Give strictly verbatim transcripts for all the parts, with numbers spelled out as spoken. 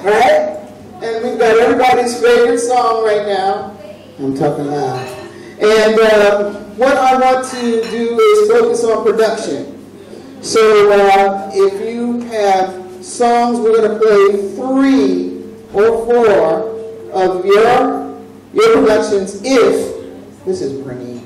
right? And we've got everybody's favorite song right now. I'm talking loud. And uh, what I want to do is focus on production. So uh, if you have songs, we're going to play three or four of your, your productions if, this is bringing,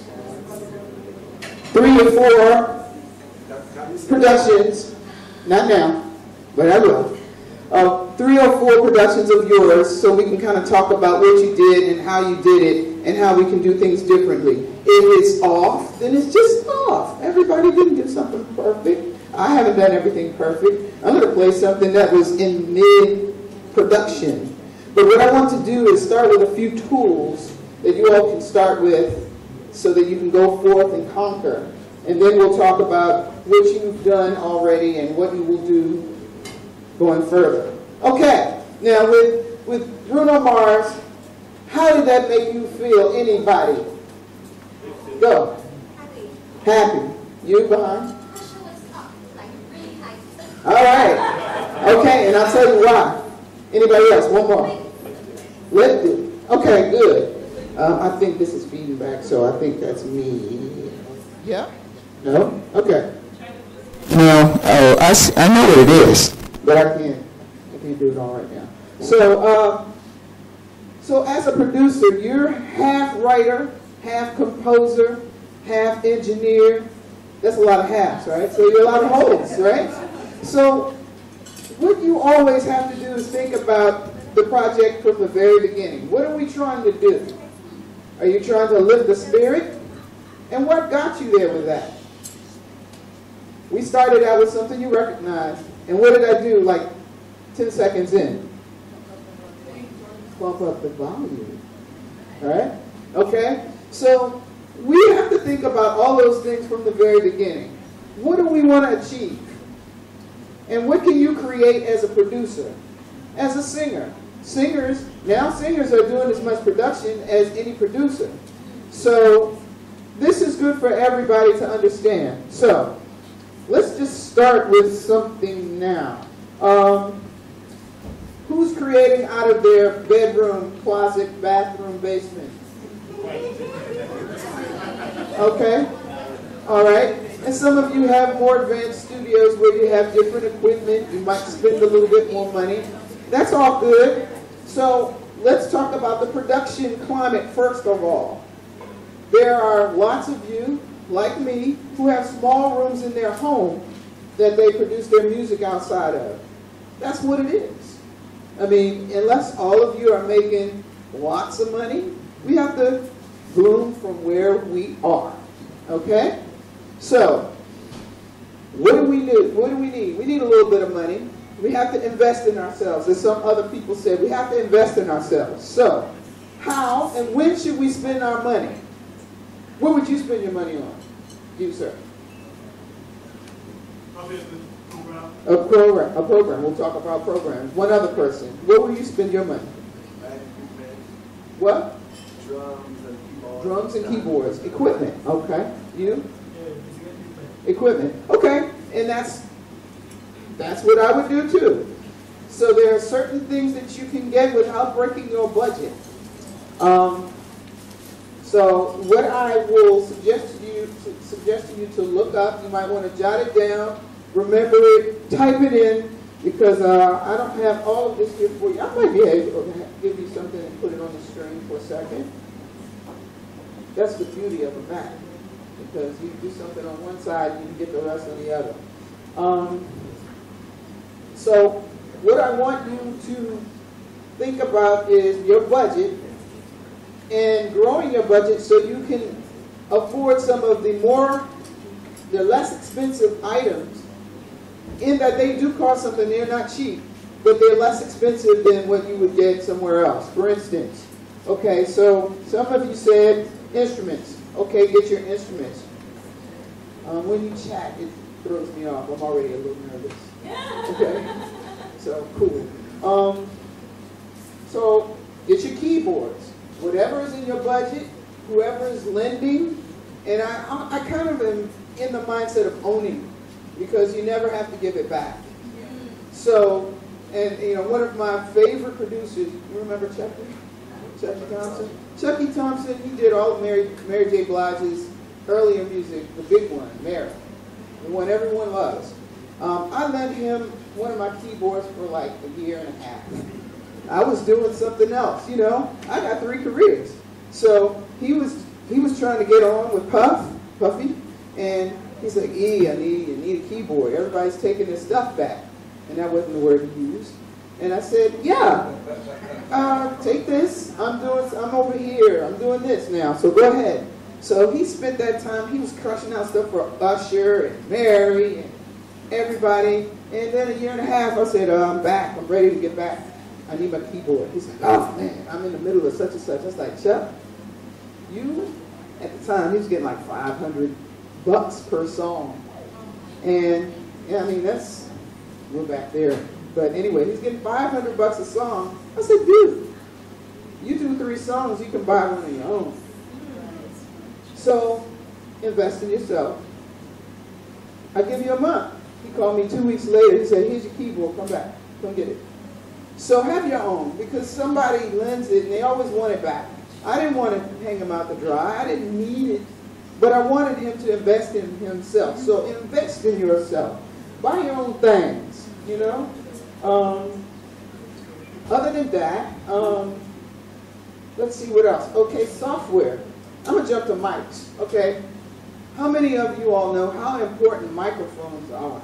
three or four productions, not now, but I will. Uh, three or four productions of yours so we can kind of talk about what you did and how you did it and how we can do things differently. If it's off, then it's just off. Everybody didn't do something perfect. I haven't done everything perfect. I'm going to play something that was in mid-production. But what I want to do is start with a few tools that you all can start with so that you can go forth and conquer. And then we'll talk about what you've done already and what you will do going further. Okay, now with, with Bruno Mars, how did that make you feel? Anybody? Go. Happy. Happy. You behind? The show was tough, like really high. All right. Okay, and I'll tell you why. Anybody else? One more. Lifted. Okay, good. Um, I think this is feeding back, so I think that's me. Yeah? No? Okay. No. Oh, I, see, I know what it is. But I can't, I can't do it all right now. So, uh, so as a producer, you're half writer, half composer, half engineer. That's a lot of halves, right? So you're a lot of wholes, right? So what you always have to do is think about the project from the very beginning. What are we trying to do? Are you trying to lift the spirit? And what got you there with that? We started out with something you recognize. And what did I do like ten seconds in? Bump up the volume. All right? Okay? So we have to think about all those things from the very beginning. What do we want to achieve? And what can you create as a producer? As a singer? Singers, now singers are doing as much production as any producer. So this is good for everybody to understand. So let's just start with something now. Um, who's creating out of their bedroom, closet, bathroom, basement? Okay. All right. And some of you have more advanced studios where you have different equipment. You might spend a little bit more money. That's all good. So let's talk about the production climate first of all. There are lots of you, like me, who have small rooms in their home that they produce their music outside of. That's what it is. I mean, unless all of you are making lots of money, we have to bloom from where we are. Okay? So, what do we do? What do we need? We need a little bit of money. We have to invest in ourselves. As some other people said, we have to invest in ourselves. So, how and when should we spend our money? What would you spend your money on? You, sir. Probably a program. A program. A program. We'll talk about programs. One other person. Where will you spend your money? What? Drums and keyboards. Drums and keyboards. Equipment. Okay. You? Equipment. Okay. And that's that's what I would do too. So there are certain things that you can get without breaking your budget. Um, so what I will suggest to you to suggest to you to look up, you might want to jot it down, remember it, type it in, because uh, I don't have all of this here for you. I might be able to give you something and put it on the screen for a second. That's the beauty of a Mac, because you do something on one side, you can get the rest on the other. Um, so what I want you to think about is your budget and growing your budget so you can afford some of the more, the less expensive items, in that they do cost something. They're not cheap, but they're less expensive than what you would get somewhere else. For instance, okay, so some of you said instruments. Okay, get your instruments. Um, when you chat, it throws me off. I'm already a little nervous. Okay, so cool. Um, so get your keyboards. Whatever is in your budget, whoever is lending, and I, I, I kind of am in the mindset of owning, because you never have to give it back. So And, you know, one of my favorite producers, you remember Chucky? Chucky Thompson? Chucky Thompson, he did all of Mary, Mary J. Blige's earlier music, the big one, Mary, the one everyone loves. Um, I lent him one of my keyboards for like a year and a half. I was doing something else, you know. I got three careers. So he was he was trying to get on with Puff, Puffy, and he's like, E, I need, I need a keyboard. Everybody's taking their stuff back. And that wasn't the word he used. And I said, yeah, uh, take this. I'm doing, I'm over here. I'm doing this now. So go ahead. So he spent that time, he was crushing out stuff for Usher and Mary and everybody. And then a year and a half, I said, uh, I'm back. I'm ready to get back. I need my keyboard. He's like, oh man, I'm in the middle of such and such. I was like, Chuck, you, at the time, he was getting like five hundred bucks per song. And, yeah, I mean, that's, we're back there. But anyway, he's getting five hundred bucks a song. I said, dude, you do three songs, you can buy one of your own. So, invest in yourself. I give you a month. He called me two weeks later. He said, here's your keyboard. Come back. Come get it. So have your own, because somebody lends it and they always want it back. I didn't want to hang him out to dry. I didn't need it. But I wanted him to invest in himself. So invest in yourself. Buy your own things, you know. Um, other than that, um, let's see what else. Okay, software. I'm going to jump to mics, okay? How many of you all know how important microphones are?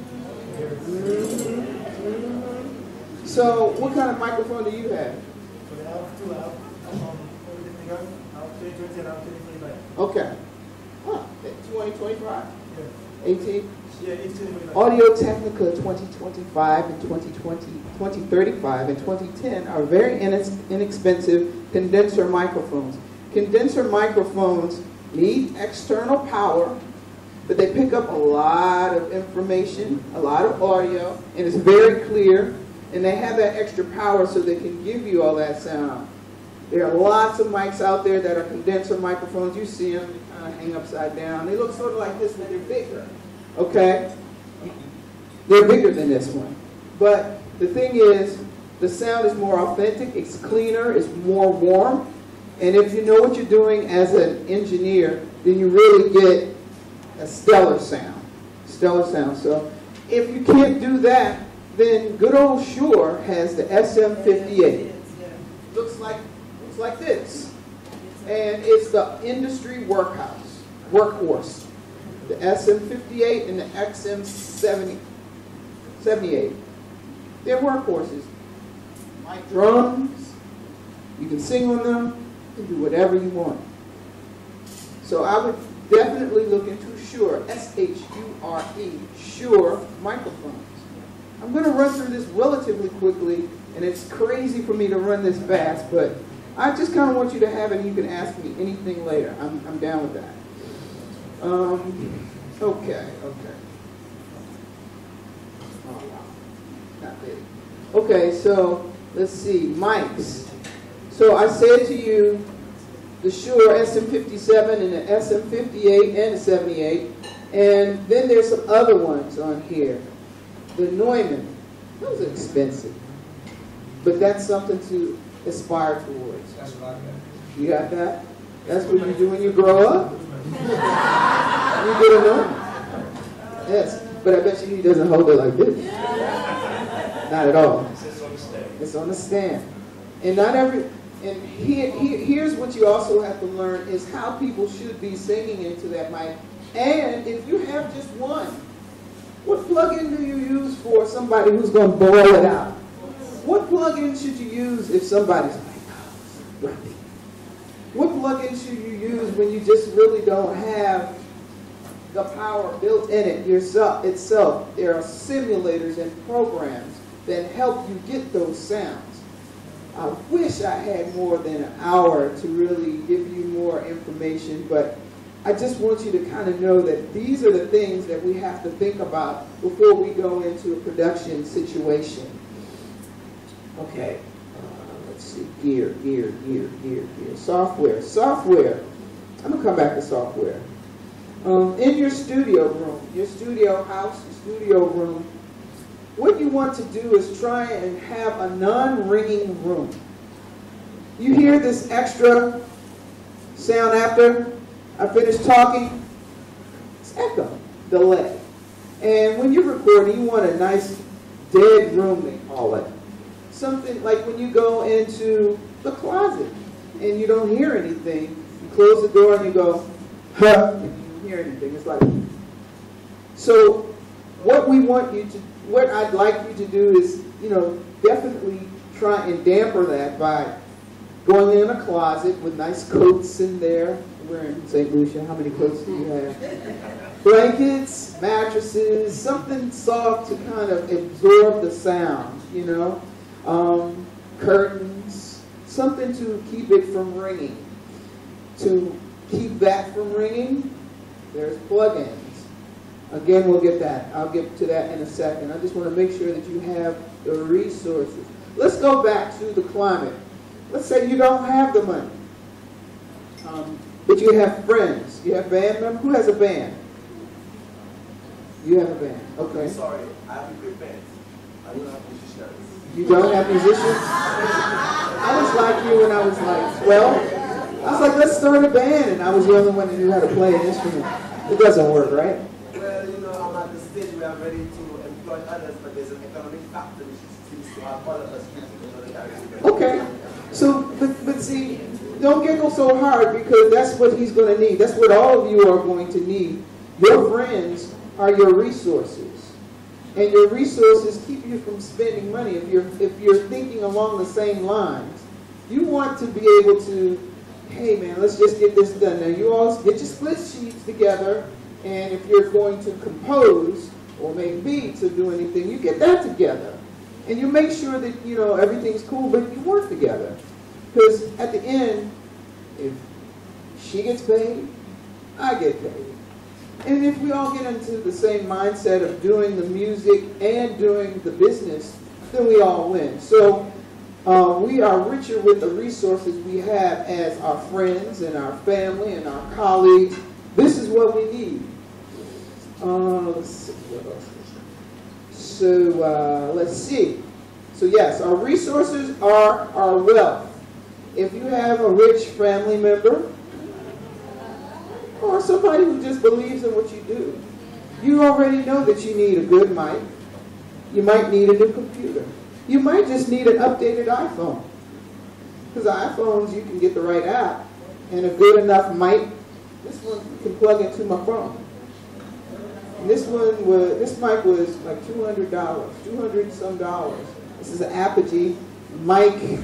Mm-hmm. Mm-hmm. So, what kind of microphone do you have? So I have two. I have um, everything else. I have twenty twenty and I have twenty twenty-five. Okay. Huh, twenty twenty-five? Yeah. eighteen? Yeah, eighteen twenty-five. Audio Technica twenty twenty-five and twenty twenty, twenty thirty-five and twenty ten are very inex inexpensive condenser microphones. Condenser microphones need external power, but they pick up a lot of information, a lot of audio, and it's very clear, and they have that extra power so they can give you all that sound. There are lots of mics out there that are condenser microphones. You see them, they kind of hang upside down. They look sort of like this, but they're bigger, okay? They're bigger than this one. But the thing is, the sound is more authentic, it's cleaner, it's more warm. And if you know what you're doing as an engineer, then you really get a stellar sound. Stellar sound. So if you can't do that, then good old Shure has the S M fifty-eight. Looks like, looks like this. And it's the industry workhouse, workhorse. The S M fifty-eight and the X M seventy, seventy-eight. They're workhorses. Like drums, you can sing on them. Do whatever you want. So I would definitely look into Shure, S H U R E, Shure microphones. I'm going to run through this relatively quickly, and it's crazy for me to run this fast, but I just kind of want you to have it, and you can ask me anything later. I'm, I'm down with that. Um, okay, okay. Oh, wow. Not big. Okay, so let's see, mics. So I said to you, the Shure S M fifty-seven and the S M fifty-eight and the seventy-eight, and then there's some other ones on here. The Neumann, those are expensive, but that's something to aspire towards. That's what I got. You got that? That's what you do when you grow up? You get a Neumann. Yes, but I bet you he doesn't hold it like this. Not at all. It's on the stand. It's on the stand. And not every... And here, here, here's what you also have to learn is how people should be singing into that mic. And if you have just one, what plug-in do you use for somebody who's going to boil it out? What plug-in should you use if somebody's like, oh, right. What plug-in should you use when you just really don't have the power built in it yourself itself? There are simulators and programs that help you get those sounds. I wish I had more than an hour to really give you more information, but I just want you to kind of know that these are the things that we have to think about before we go into a production situation. Okay, uh, let's see, gear, gear, gear, gear, gear, software, software. I'm gonna come back to software. Um, in your studio room, your studio house, your studio room, what you want to do is try and have a non-ringing room. You hear this extra sound after I finish talking? It's echo, delay. And when you're recording, you want a nice dead room, they call it. Something like when you go into the closet and you don't hear anything, you close the door and you go, huh, and you don't hear anything. It's like, so what we want you to, what I'd like you to do is, you know, definitely try and damper that by going in a closet with nice coats in there. We're in Saint Lucia. How many coats do you have? Blankets, mattresses, something soft to kind of absorb the sound, you know. Um, curtains, something to keep it from ringing. To keep that from ringing, there's plugins. Again, we'll get that. I'll get to that in a second. I just want to make sure that you have the resources. Let's go back to the climate. Let's say you don't have the money, um, but you have friends. You have band members. Who has a band? You have a band. Okay. I'm sorry, I have a good band. I don't have musicians. You don't have musicians? I was like you when I was like twelve. I was like, let's start a band, and I was the only one that knew how to play an instrument. It doesn't work, right? Well, you know, I'm at the stage where I'm ready to employ others, but there's an economic factor which seems to have all of us getting another direction. Okay. So, but, but see, don't giggle so hard because that's what he's going to need. That's what all of you are going to need. Your friends are your resources. And your resources keep you from spending money. If you're, if you're thinking along the same lines, you want to be able to, hey man, let's just get this done. Now you all get your split sheets together, and if you're going to compose or make beats or do anything, you get that together. And you make sure that, you know, everything's cool, but you work together. Because at the end, if she gets paid, I get paid. And if we all get into the same mindset of doing the music and doing the business, then we all win. So uh, we are richer with the resources we have as our friends and our family and our colleagues. This is what we need. Uh, let's see what else. So uh, let's see. So yes, our resources are our wealth. If you have a rich family member or somebody who just believes in what you do, you already know that you need a good mic. You might need a new computer. You might just need an updated iPhone. Because iPhones, you can get the right app and a good enough mic. This one can plug into my phone. And this one was, this mic was like two hundred dollars, two hundred some dollars. This is an Apogee mic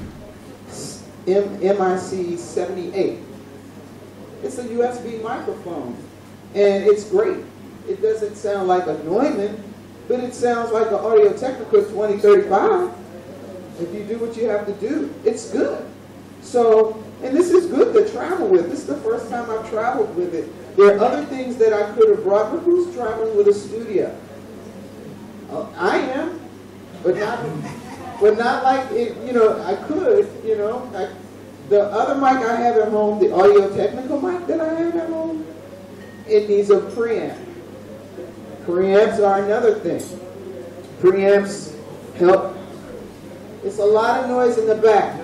M I C seventy-eight. It's a U S B microphone, and it's great. It doesn't sound like a Neumann, but it sounds like an Audio-Technica twenty thirty-five. If you do what you have to do, it's good. So, and this is good to travel with. This is the first time I've traveled with it. There are other things that I could have brought, but who's traveling with a studio? Uh, I am, but not, but not like it. You know, I could. You know, I, the other mic I have at home, the Audio-Technica mic that I have at home, it needs a preamp. Preamps are another thing. Preamps help. It's a lot of noise in the back.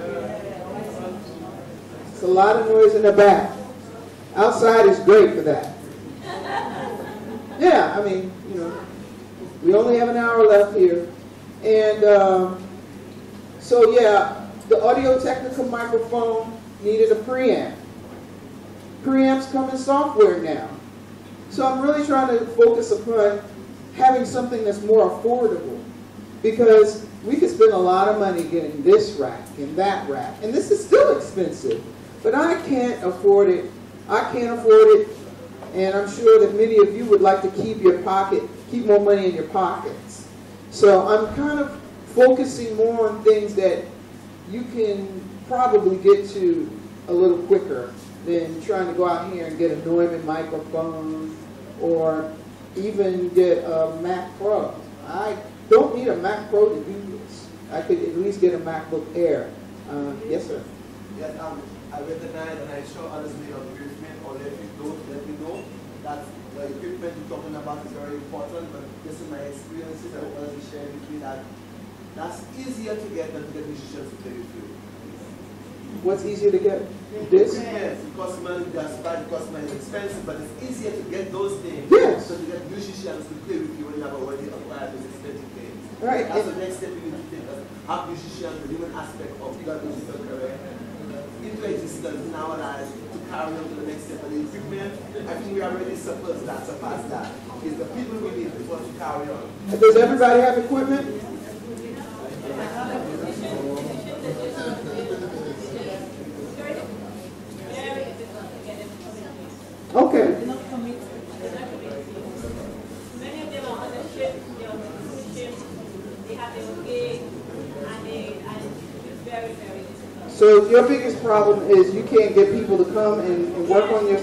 It's a lot of noise in the back. Outside is great for that. Yeah, I mean, you know, we only have an hour left here. And um, so, yeah, the Audio-Technica microphone needed a preamp. Preamps come in software now. So I'm really trying to focus upon having something that's more affordable, because we could spend a lot of money getting this rack and that rack, and this is still expensive, but I can't afford it. I can't afford it, and I'm sure that many of you would like to keep your pocket, keep more money in your pockets. So I'm kind of focusing more on things that you can probably get to a little quicker than trying to go out here and get a Neumann microphone or even get a Mac Pro. I don't need a Mac Pro to do this. I could at least get a MacBook Air. Uh, yes, sir? Yes, um, I recognize and I show honestly your engagement, or let me know, let me know. that the equipment you're talking about is very important, but this is my experiences and what I was sharing with you that that's easier to get than to get musicians to play with you. What's easier to get? This? Yes, it costs money, that's bad, it costs money, it's expensive, but it's easier to get those things. Yes. So to get musicians to play with you when you have already acquired those expensive things. Right. That's the next step you need to take. Have musicians, the human aspect of your musical career into existence in our lives to carry on to the next step. And the equipment, I think we already surpassed that, surpassed that. It's the people we need before to carry on. Does everybody have equipment? Okay. Many of them are on the ship, they are musicians, they have their gig, and they and it's very, very difficult. So your biggest problem is you can't get people to come and, and work on your.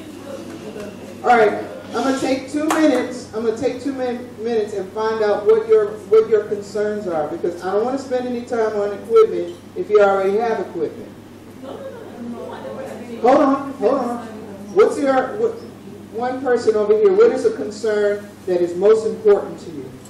All right, I'm gonna take two minutes. I'm gonna take two min minutes and find out what your what your concerns are, because I don't want to spend any time on equipment if you already have equipment. No, no, no, no. Hold on, hold on. What's your what, one person over here? What is a concern that is most important to you?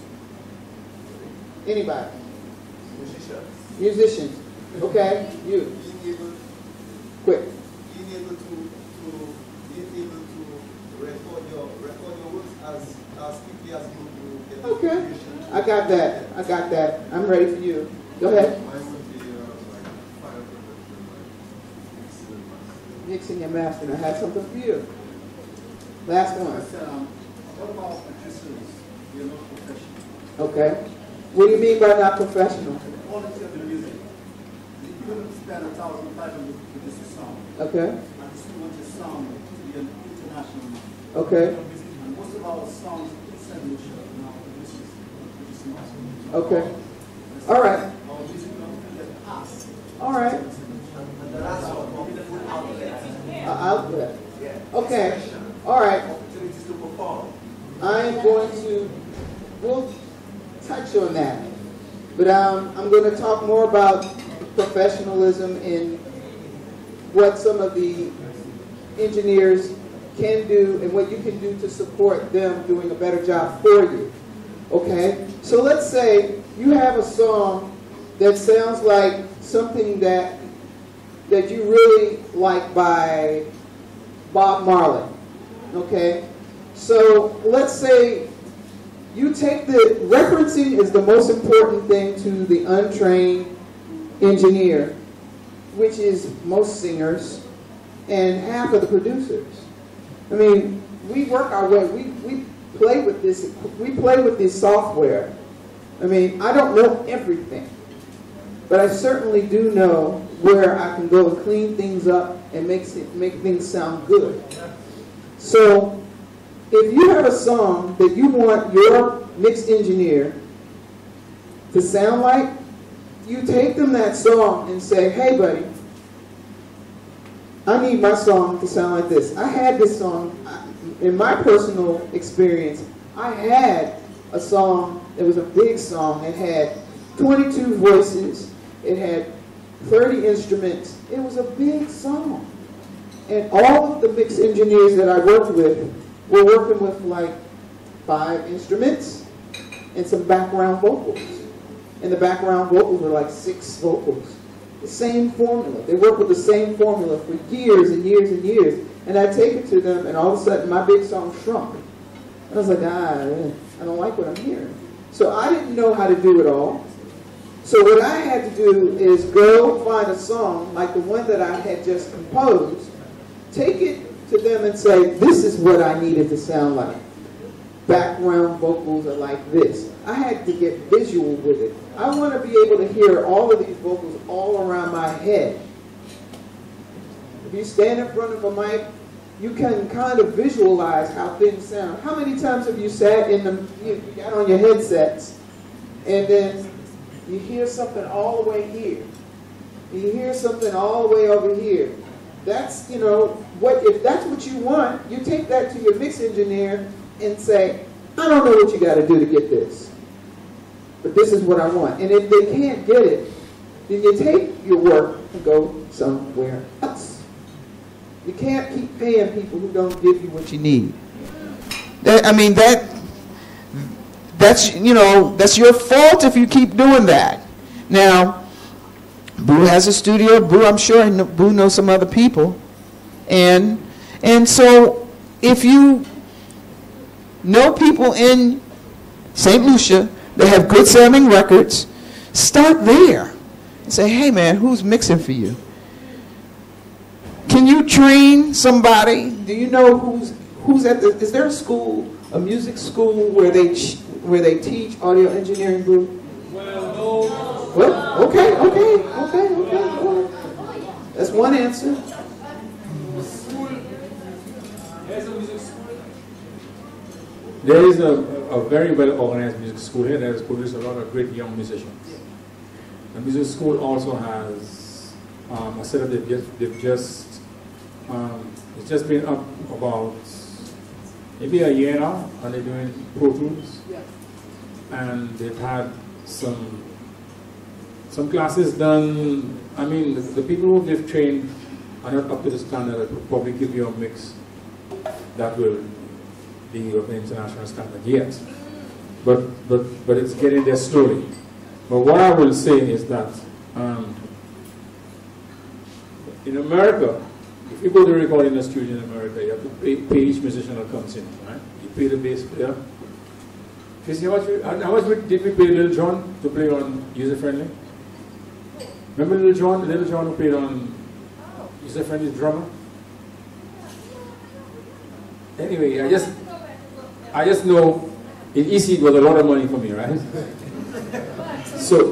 Anybody? Musicians. Musicians. Okay, you. Being able, Quick. being able to, to being able to record your record your works as as quickly as you do. Get Okay. information. I got that. I got that. I'm ready for you. Go ahead. Mine would be uh, like file production, like mixing and mastering. Mixing and mastering. I have something for you. Last one. Um, what about producers? You're not professional. Okay. What do you mean by not professional? The quality of the music. You couldn't spend a thousand five hundred to produce a song. Okay. And you still want your song to be an international one. Okay. And most of our songs, seven show now producers producing us. Okay. All right. Our music don't get passed. All right. And the last one, beautiful outlet. Uh, outlet. Yeah. Okay. Expression. All right. Opportunities to perform. I'm going to, we'll touch on that. But um, I'm going to talk more about professionalism and what some of the engineers can do and what you can do to support them doing a better job for you. Okay? So let's say you have a song that sounds like something that that you really like by Bob Marley. Okay? So let's say you take the, referencing is the most important thing to the untrained engineer, which is most singers and half of the producers. I mean, we work our way, we, we play with this, we play with this software. I mean, I don't know everything, but I certainly do know where I can go and clean things up and make, it, make things sound good. So, if you have a song that you want your mix engineer to sound like, you take them that song and say, hey buddy, I need my song to sound like this. I had this song, in my personal experience, I had a song that was a big song. It had twenty-two voices, it had thirty instruments. It was a big song. And all of the mix engineers that I worked with were working with like five instruments and some background vocals. And the background vocals were like six vocals. The same formula. They work with the same formula for years and years and years. And I take it to them, and all of a sudden my big song shrunk. And I was like, ah, I don't like what I'm hearing. So I didn't know how to do it all. So what I had to do is go find a song like the one that I had just composed, take it to them and say, this is what I needed to sound like. Background vocals are like this. I had to get visual with it. I want to be able to hear all of these vocals all around my head. If you stand in front of a mic, you can kind of visualize how things sound. How many times have you sat in the, you got on your headsets, and then you hear something all the way here. You hear something all the way over here. That's, you know, what if that's what you want, you take that to your mix engineer and say, I don't know what you got to do to get this, but this is what I want. And if they can't get it, then you take your work and go somewhere else. You can't keep paying people who don't give you what you need. That, I mean, that, that's, you know, that's your fault if you keep doing that. Now, Boo has a studio. Boo, I'm sure Boo knows some other people. And, and so if you know people in Saint Lucia that have good sounding records, start there. And say, hey man, who's mixing for you? Can you train somebody? Do you know who's who's at the, is there a school, a music school where they where they teach audio engineering, Boo? Well, no. Well, okay, okay, okay, okay. Well, that's one answer. There is a, a very well organized music school here that has produced a lot of great young musicians. The music school also has um, a set of, they've just, they've just um, it's just been up about maybe a year now, and they're doing Pro Tools. And they've had some some classes done. I mean, the, the people who they've trained are not up to the standard that will probably give you a mix that will be of the international standard yet. But, but, but it's getting there slowly. But what I will say is that um, in America, if you go to record in a studio in America, you have to pay, pay each musician that comes in, right? You pay the bass player. You see how much, we, how much did we pay Little John to play on User Friendly? Remember Little John? Little John who played on User Friendly drummer? Anyway, I just, I just know in E C it was a lot of money for me, right? So,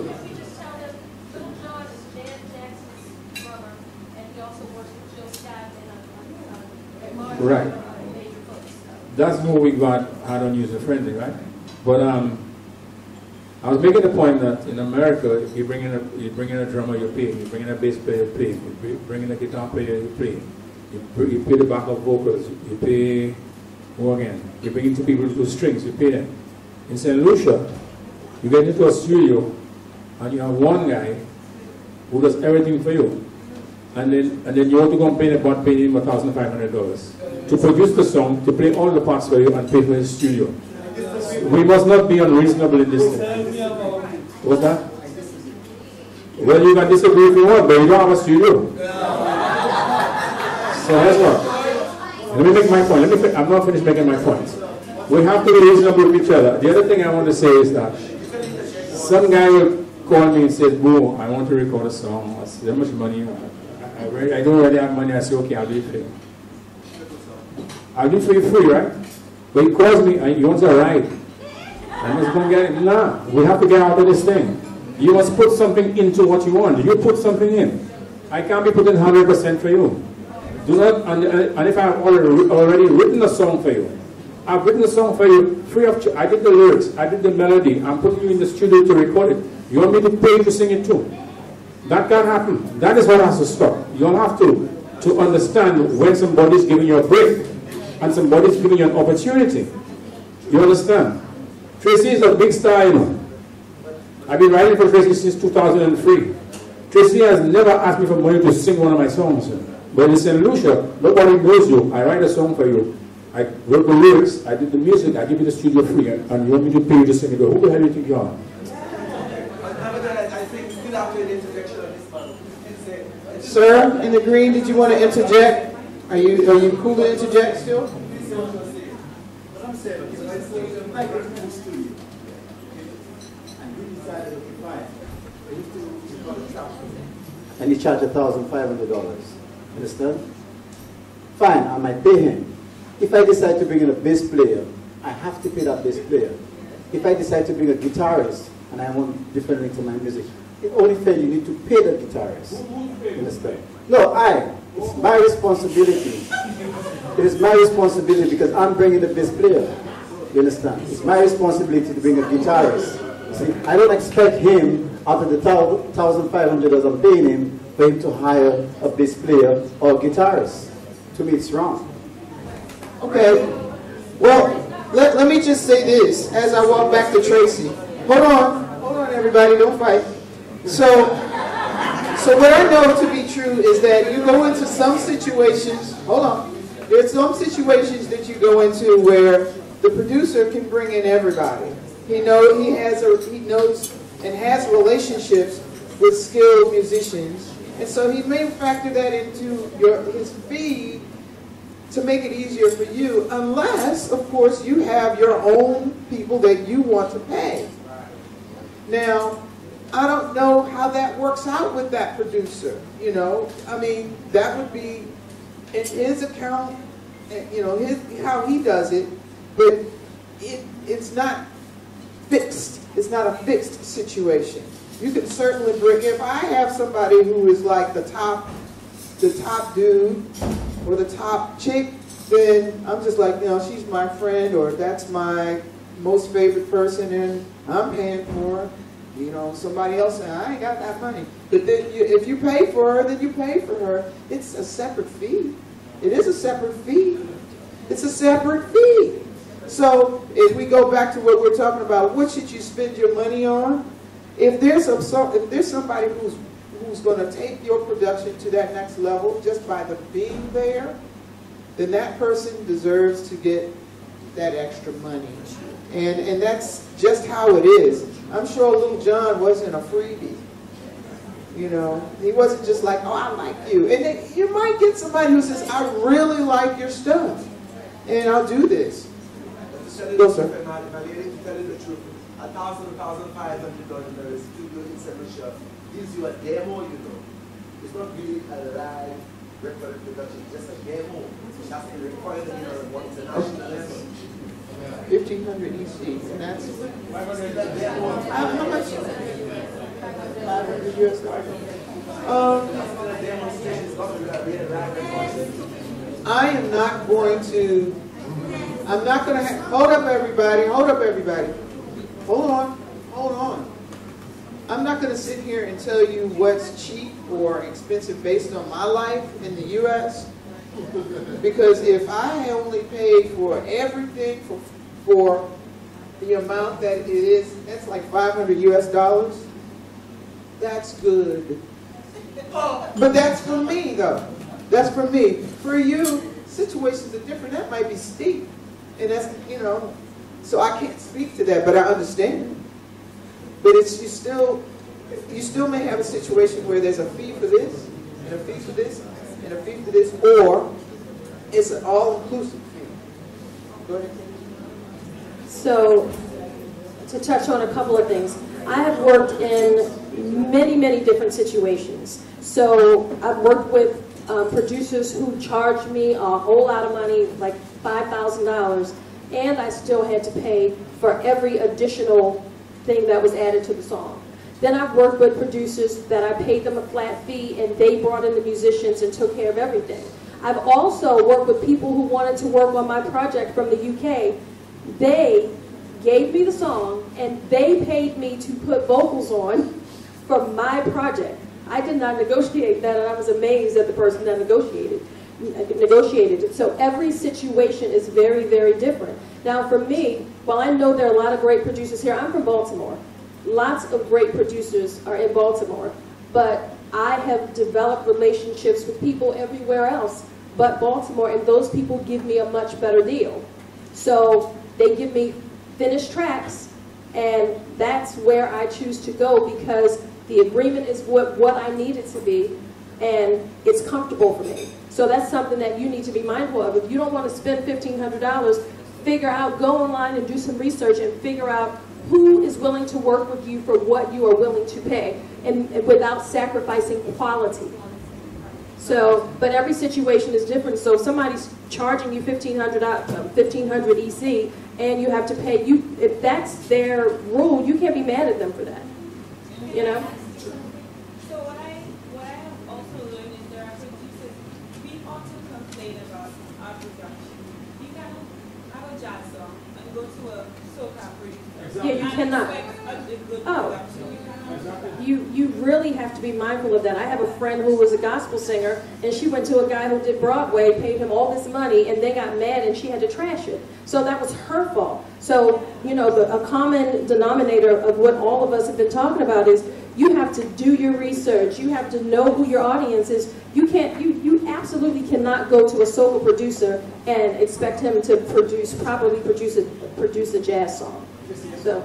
right. That's what we got had on User Friendly, right? But um, I was making the point that in America, if you bring in a you bring in a drummer, you pay. You bring in a bass player, you pay. You bring in a guitar player, you pay. You, you pay the backup vocals, you pay. More again, you bring in two people to do strings, you pay them. In Saint Lucia, you get into a studio, and you have one guy who does everything for you, and then and then you want to go and pay about paying him a thousand five hundred dollars to produce the song, to play all the parts for you, and pay for his studio. We must not be unreasonable in this thing. What's that? Well, you can disagree if you want, but you don't have a studio. So that's what. Let me make my point. Let me. I'm not finished making my point. We have to be reasonable with each other. The other thing I want to say is that some guy will call me and say, "Boo, I want to record a song. I say, how much money? I, I, really, I don't really have money." I say, "Okay, I'll do it for you. I'll do it for you free, right?" But he calls me and he wants a ride. I'm just going to get it. Nah, we have to get out of this thing. You must put something into what you want. You put something in. I can't be putting one hundred percent for you. Do not, and, and if I have already, already written a song for you, I've written a song for you free of charge. I did the lyrics, I did the melody, I'm putting you in the studio to record it. You want me to pay to sing it too? That can't happen. That is what has to stop. You'll have to, to understand when somebody's giving you a break and somebody's giving you an opportunity. You understand? Tracy is a big star, you know. I've been writing for Tracy since two thousand three. Tracy has never asked me for money to sing one of my songs. But in Saint Lucia, nobody knows you. I write a song for you. I wrote the lyrics, I did the music, I give you the studio free, and you want me to pay you to sing it. Who the hell do you think you are? I think still after the interjection of this one. Sir, in the green, did you want to interject? Are you are you cool to interject still? What I'm saying, okay, when I say, I go to the studio, and we decided, okay, fine, I used to record a track for them, and he charged one thousand five hundred dollars. Understand? Fine, I might pay him. If I decide to bring in a bass player, I have to pay that bass player. If I decide to bring a guitarist, and I want differently to my music, it only fair you need to pay the guitarist. Understand? No, I. It's my responsibility. It is my responsibility because I'm bringing the bass player. You understand? It's my responsibility to bring a guitarist. See, I don't expect him, out of the one thousand five hundred dollars I'm paying him, for him to hire a bass player or a guitarist. To me, it's wrong. Okay. Well, let, let me just say this as I walk back to Tracy. Hold on. Hold on, everybody. Don't fight. So, so what I know to be true is that you go into some situations, hold on. There's some situations that you go into where the producer can bring in everybody. He know he has a, he knows and has relationships with skilled musicians, and so he may factor that into your his fee to make it easier for you, unless, of course, you have your own people that you want to pay. Now, I don't know how that works out with that producer, you know. I mean, that would be in his account, you know, his, how he does it, but it, it's not fixed. It's not a fixed situation. You can certainly bring, if I have somebody who is like the top, the top dude or the top chick, then I'm just like, you know, she's my friend, or that's my most favorite person and I'm paying for her. You know, somebody else saying, I ain't got that money. But then you, if you pay for her, then you pay for her. It's a separate fee. It is a separate fee. It's a separate fee. So if we go back to what we're talking about, what should you spend your money on? If there's a, if there's somebody who's who's going to take your production to that next level just by the being there, then that person deserves to get that extra money. And and that's just how it is. I'm sure Little John wasn't a freebie. You know, he wasn't just like, oh, I like you. And then you might get somebody who says, I really like your stuff, and I'll do this. Go, sir. A thousand, thousand five hundred dollars in the studio in Symposium gives you a demo, you know. It's not really a live recorded production, it's just a demo. That's been recorded in your international level. fifteen hundred E C, and that's uh, how much? five hundred U S dollars. Um, I am not going to. I'm not going to. Hold up, everybody. Hold up, everybody. Hold on. Hold on. I'm not going to sit here and tell you what's cheap or expensive based on my life in the U S Because if I only paid for everything for for the amount that it is, that's like five hundred U S dollars. That's good. But that's for me, though. That's for me. For you, situations are different. That might be steep. And that's, you know, so I can't speak to that, but I understand. But it's, you still, you still may have a situation where there's a fee for this, and a fee for this, and a fee for this, or it's an all-inclusive fee. Go ahead. So, to touch on a couple of things, I have worked in many, many different situations. So, I've worked with uh, producers who charged me a whole lot of money, like five thousand dollars, and I still had to pay for every additional thing that was added to the song. Then I've worked with producers that I paid them a flat fee, and they brought in the musicians and took care of everything. I've also worked with people who wanted to work on my project from the U K. They gave me the song, and they paid me to put vocals on for my project. I did not negotiate that, and I was amazed at the person that negotiated, negotiated it. So every situation is very, very different. Now for me, while I know there are a lot of great producers here, I'm from Baltimore. Lots of great producers are in Baltimore, but I have developed relationships with people everywhere else but Baltimore, and those people give me a much better deal. So they give me finished tracks, and that's where I choose to go because the agreement is what, what I need it to be, and it's comfortable for me. So that's something that you need to be mindful of. If you don't want to spend fifteen hundred dollars, figure out, go online and do some research and figure out who is willing to work with you for what you are willing to pay, and, and without sacrificing quality. So, but every situation is different. So if somebody's charging you fifteen hundred E C and you have to pay, you if that's their rule, you can't be mad at them for that. You know? So what I what I have also learned is there are producers, we often complain about our production. You can have a jazz song and go to a soca producer. Yeah, you cannot. Oh. You, you really have to be mindful of that. I have a friend who was a gospel singer, and she went to a guy who did Broadway, paid him all this money, and they got mad and she had to trash it. So that was her fault. So, you know, the, a common denominator of what all of us have been talking about is You have to do your research. You have to know who your audience is. You can't, you, you absolutely cannot go to a soca producer and expect him to produce, probably produce a, produce a jazz song. So.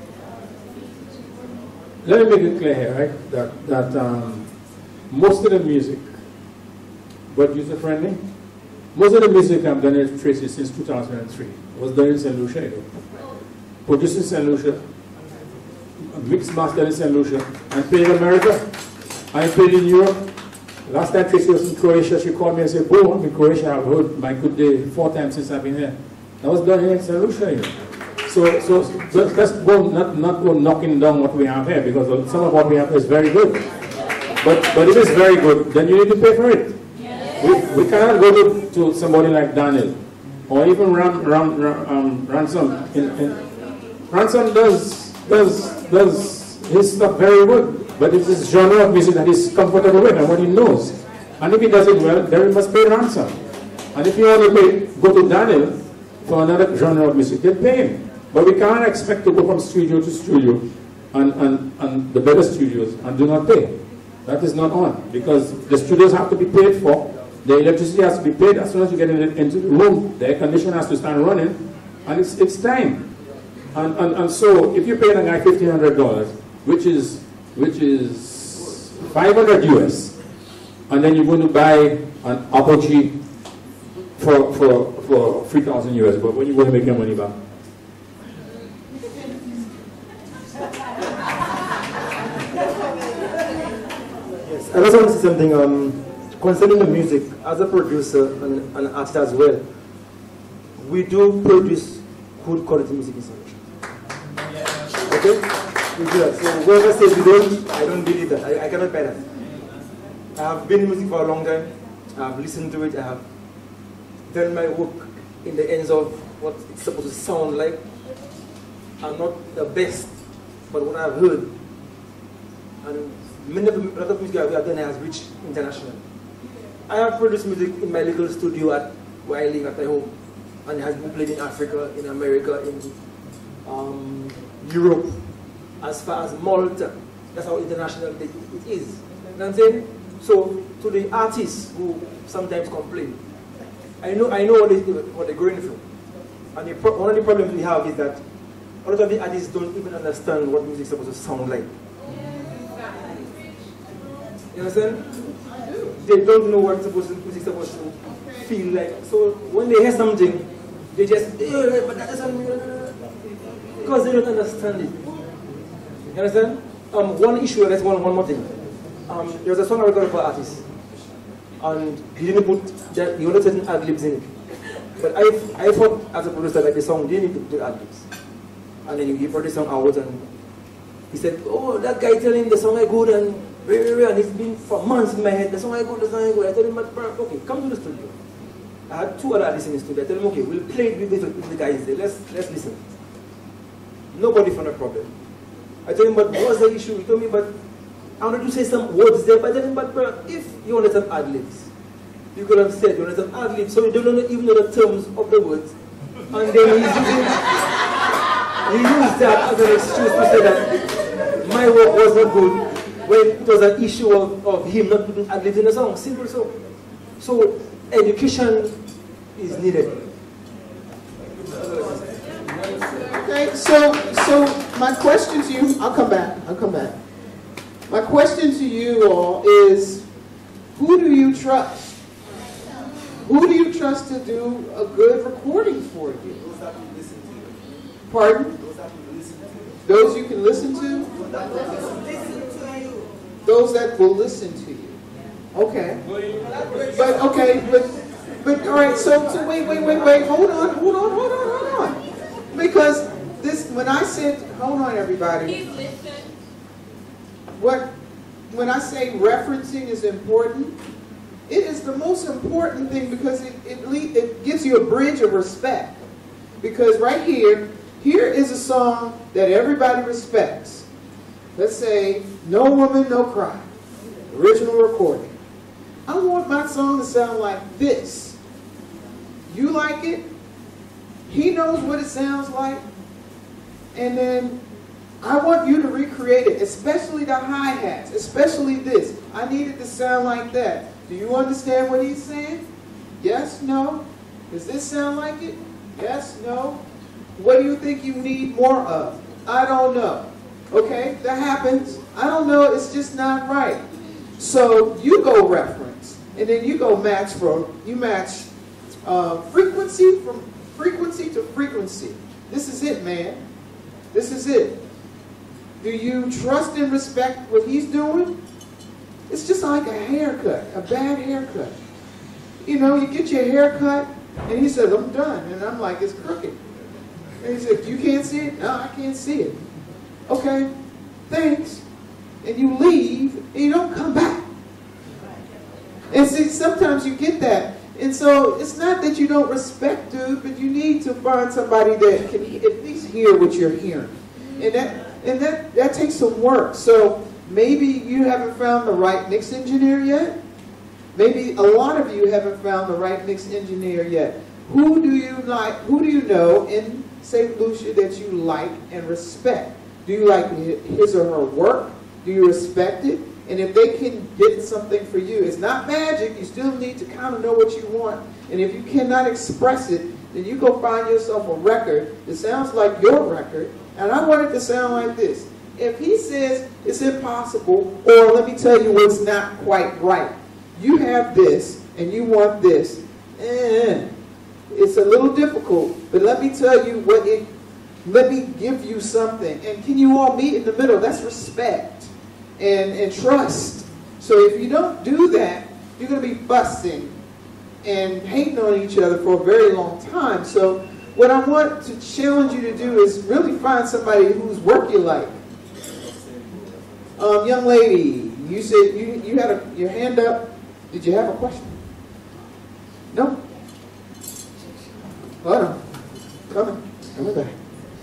Let me make it clear here, right, that, that um, most of the music, but user-friendly, most of the music I've done in Tracy since two thousand three was done in Saint Lucia. You know. Produced in Saint Lucia, mixed mastered in Saint Lucia, and played in America, I played in Europe. Last time Tracy was in Croatia, she called me and said, "Boom, I'm in Croatia, I've heard my good day four times since I've been here." That was done here in Saint Lucia. You know. So, so, so let's go, not, not go knocking down what we have here, because some of what we have is very good. But, but if it's very good, then you need to pay for it. We, we cannot go to, to somebody like Daniel, or even Ram, Ram, Ram, um, Ransom. In, in, Ransom does, does, does his stuff very good, but it's this genre of music that he's comfortable with and what he knows. And if he does it well, then we must pay Ransom. And if you want to pay, go to Daniel for another genre of music, then pay him. But we can't expect to go from studio to studio and, and, and the better studios and do not pay. That is not on, because the studios have to be paid for, the electricity has to be paid as soon as you get in, into the room, the air conditioner has to start running, and it's, it's time. And, and, and so if you pay a guy fifteen hundred dollars, which is, which is five hundred U S, and then you're going to buy an Apogee for, for, for three thousand U S, but when you're going to make your money back? I just want to say something um, concerning the music. As a producer and an artist as well, we do produce good quality music in Solution. Okay? We do that. So whoever says we don't, I don't believe that. I, I cannot buy that. I have been in music for a long time. I have listened to it. I have done my work in the ends of what it's supposed to sound like. I'm not the best, but what I've heard, and many of the, a lot of music we have done has reached international. I have produced music in my little studio at where I live at my home, and it has been played in Africa, in America, in um, Europe, as far as Malta. That's how international it is. You know what I'm saying? So to the artists who sometimes complain, I know I know what, they, what they're going through, and the pro one of the problems we have is that a lot of the artists don't even understand what music is supposed to sound like. You understand? They don't know what supposed to, music is supposed to feel like. So when they hear something, they just, eh, but that doesn't, because they don't understand it. You understand? Um, one issue, that's one, one more thing. Um, there was a song I recorded for artists, and he didn't put, that, he only certain ad-libs in it. But I, I thought as a producer that the song didn't need to put ad-libs. And then he brought the song out and he said, oh, that guy telling the song I good and very, very, and it's been for months in my head, the song I good, the song I good. I told him, but okay, come to the studio. I had two other artists in the studio. I told him, okay, we'll play it with the, with the guys there. Let's, let's listen. Nobody found a problem. I told him, but what was the issue? He told me, but I wanted to say some words there. But I told him, but bro, if you wanted some ad-libs, you could have said you wanted some ad-libs, so you don't even know the terms of the words. And then he's using, he used that as an excuse to say that my work was not good, when it was an issue of, of him not putting ad-libs in the song. Simple so. So education is needed. Okay, so so my question to you, I'll come back, I'll come back. My question to you all is, who do you trust? Who do you trust to do a good recording for you? Those that you listen to. Pardon? Those that you listen to. Those you can listen to? Those that will listen to you. Okay. But okay, but but all right, so so wait, wait, wait, wait, hold on, hold on, hold on, hold on. Because this when I said hold on everybody. What when I say referencing is important, it is the most important thing because it, it, it gives you a bridge of respect. Because right here, here is a song that everybody respects. Let's say, No Woman, No Cry, original recording. I want my song to sound like this. You like it? He knows what it sounds like. And then I want you to recreate it, especially the hi-hats, especially this. I need it to sound like that. Do you understand what he's saying? Yes, no? Does this sound like it? Yes, no? What do you think you need more of? I don't know. Okay, that happens. I don't know, it's just not right. So you go reference, and then you go match for, you match uh, frequency from frequency to frequency. This is it, man. This is it. Do you trust and respect what he's doing? It's just like a haircut, a bad haircut. You know, you get your hair cut, and he says, I'm done. And I'm like, it's crooked. And he said, you can't see it? No, I can't see it. Okay, thanks. And you leave, and you don't come back. And see, sometimes you get that. And so it's not that you don't respect dude, but you need to find somebody that can at least hear what you're hearing. And that and that, that takes some work. So maybe you haven't found the right mix engineer yet. Maybe a lot of you haven't found the right mix engineer yet. Who do you like, who do you know in Saint Lucia that you like and respect? Do you like his or her work? Do you respect it? And if they can get something for you, it's not magic. You still need to kind of know what you want. And if you cannot express it, then you go find yourself a record that sounds like your record. And I want it to sound like this. If he says it's impossible, or let me tell you what's not quite right. You have this, and you want this. Eh, it's a little difficult, but let me tell you what it, let me give you something. And can you all meet in the middle? That's respect. And, and trust. So if you don't do that, you're going to be fussing and hating on each other for a very long time. So what I want to challenge you to do is really find somebody whose work you like. Um, young lady, you said you, you had a, your hand up. Did you have a question? No? Hold on. Coming. Coming back.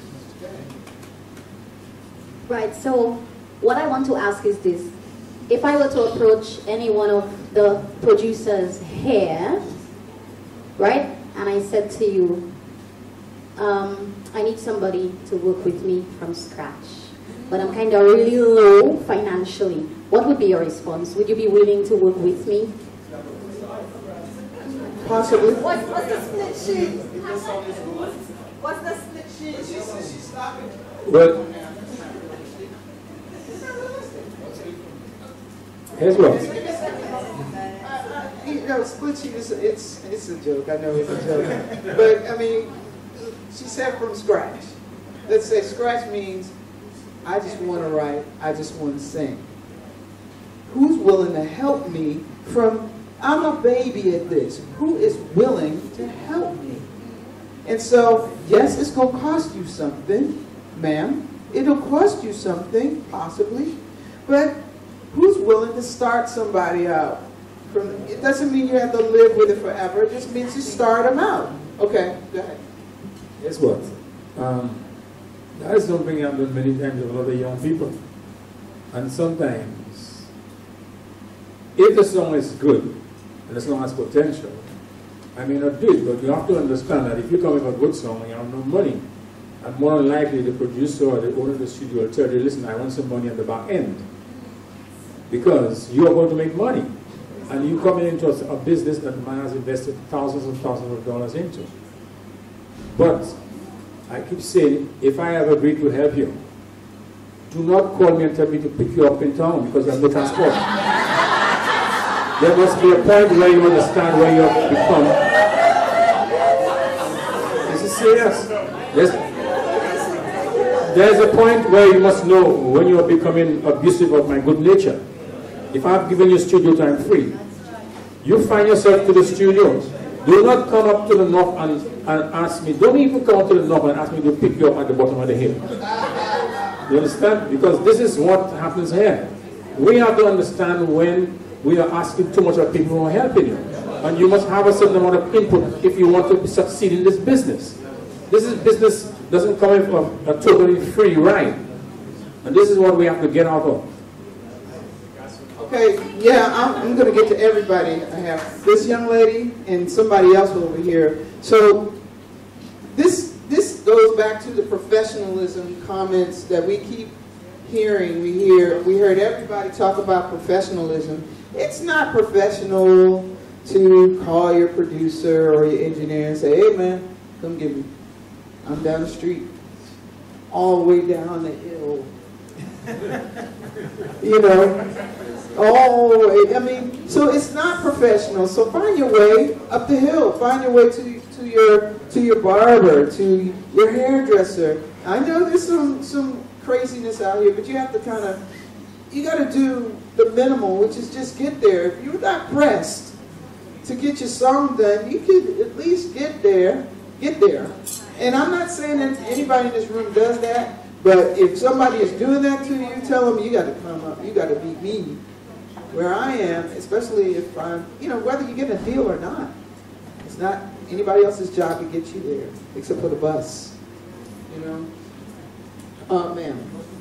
Right, so what I want to ask is this. If I were to approach any one of the producers here, right, and I said to you, um, I need somebody to work with me from scratch, but I'm kind of really low financially, what would be your response? Would you be willing to work with me? Possibly. What's, what's the split sheet? What's the split sheet? She's stopping. Well, here's what. You know, split sheet is a, it's it's a joke. I know it's a joke, but I mean, she said from scratch. Let's say scratch means I just want to write. I just want to sing. Who's willing to help me from? I'm a baby at this. Who is willing to help me? And so, yes, it's going to cost you something, ma'am. It'll cost you something, possibly, but who's willing to start somebody out? From, it doesn't mean you have to live with it forever. It just means you start them out. Okay, go ahead. Guess what? Um, that is something I've done many times with a lot of young people. And sometimes, if the song is good, and the song has potential, I may not do it, but you have to understand that if you come with a good song and you have no money, and more than likely the producer or the owner of the studio will tell you, listen, I want some money at the back end. Because you are going to make money. And you come into a, a business that man has invested thousands and thousands of dollars into. But I keep saying, if I have agreed to help you, do not call me and tell me to pick you up in town because I'm no transport. There must be a point where you understand where you have become. This is serious. There's, there's a point where you must know when you are becoming abusive of my good nature. If I've given you studio time free, you find yourself to the studio. Do not come up to the north and, and ask me, don't even come up to the north and ask me to pick you up at the bottom of the hill. You understand? Because this is what happens here. We have to understand when we are asking too much of people who are helping you. And you must have a certain amount of input if you want to succeed in this business. This is business doesn't come in from a totally free ride. And this is what we have to get out of. Okay, yeah, I'm, I'm going to get to everybody. I have this young lady and somebody else over here. So this this goes back to the professionalism comments that we keep hearing. We hear, we heard everybody talk about professionalism. It's not professional to call your producer or your engineer and say, hey man, come get me. I'm down the street, all the way down the hill. You know, oh, I mean, so it's not professional. So find your way up the hill. Find your way to to your to your barber, to your hairdresser. I know there's some some craziness out here, but you have to kind of, you got to do the minimal, which is just get there. If you're not pressed to get your song done, you could at least get there. Get there. And I'm not saying that anybody in this room does that. But if somebody is doing that to you, tell them you got to come up, you got to beat me where I am, especially if I'm, you know, whether you get a deal or not. It's not anybody else's job to get you there, except for the bus, you know. Oh, ma'am.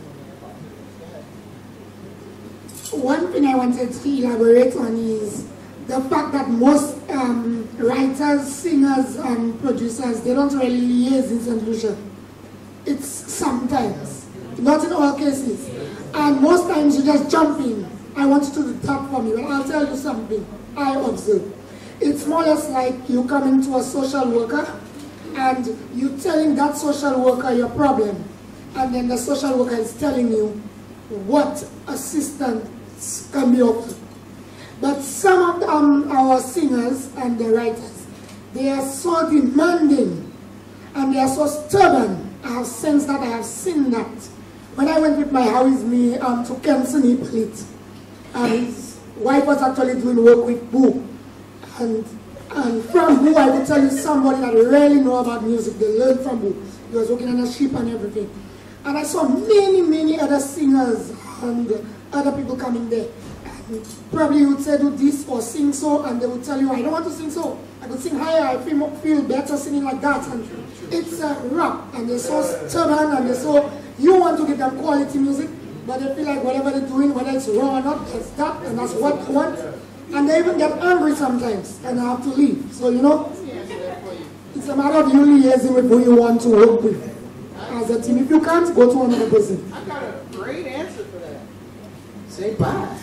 One thing I wanted to elaborate on is the fact that most um, writers, singers, and producers, they don't really liaise in Saint Lucia. It's sometimes, not in all cases. And most times you just jump in. I want you to do that for me. Well, I'll tell you something I observe. It's more or less like you coming to a social worker and you telling that social worker your problem. And then the social worker is telling you what assistance can be offered. But some of um, our singers and the writers, they are so demanding and they are so stubborn. I have sensed that, I have seen that. When I went with my How Is Me um, to Kenson Hippolyte, and his wife was actually doing work with Boo. And, and from Boo, I could tell you somebody that really know about music. They learned from Boo. He was working on a ship and everything. And I saw many, many other singers and other people coming there. And probably you would say, do this or sing so, and they would tell you, I don't want to sing so. I could sing higher, I feel, feel better singing like that. And it's a rap, and they're so stubborn, and they're so, you want to give them quality music, but they feel like whatever they're doing, whether it's wrong or not, it's that, and that's what they want. And they even get angry sometimes, and have to leave. So, you know, it's a matter of you liaising with who you want to work with as a team. If you can't, go to another person. I got a great answer for that. Say bye.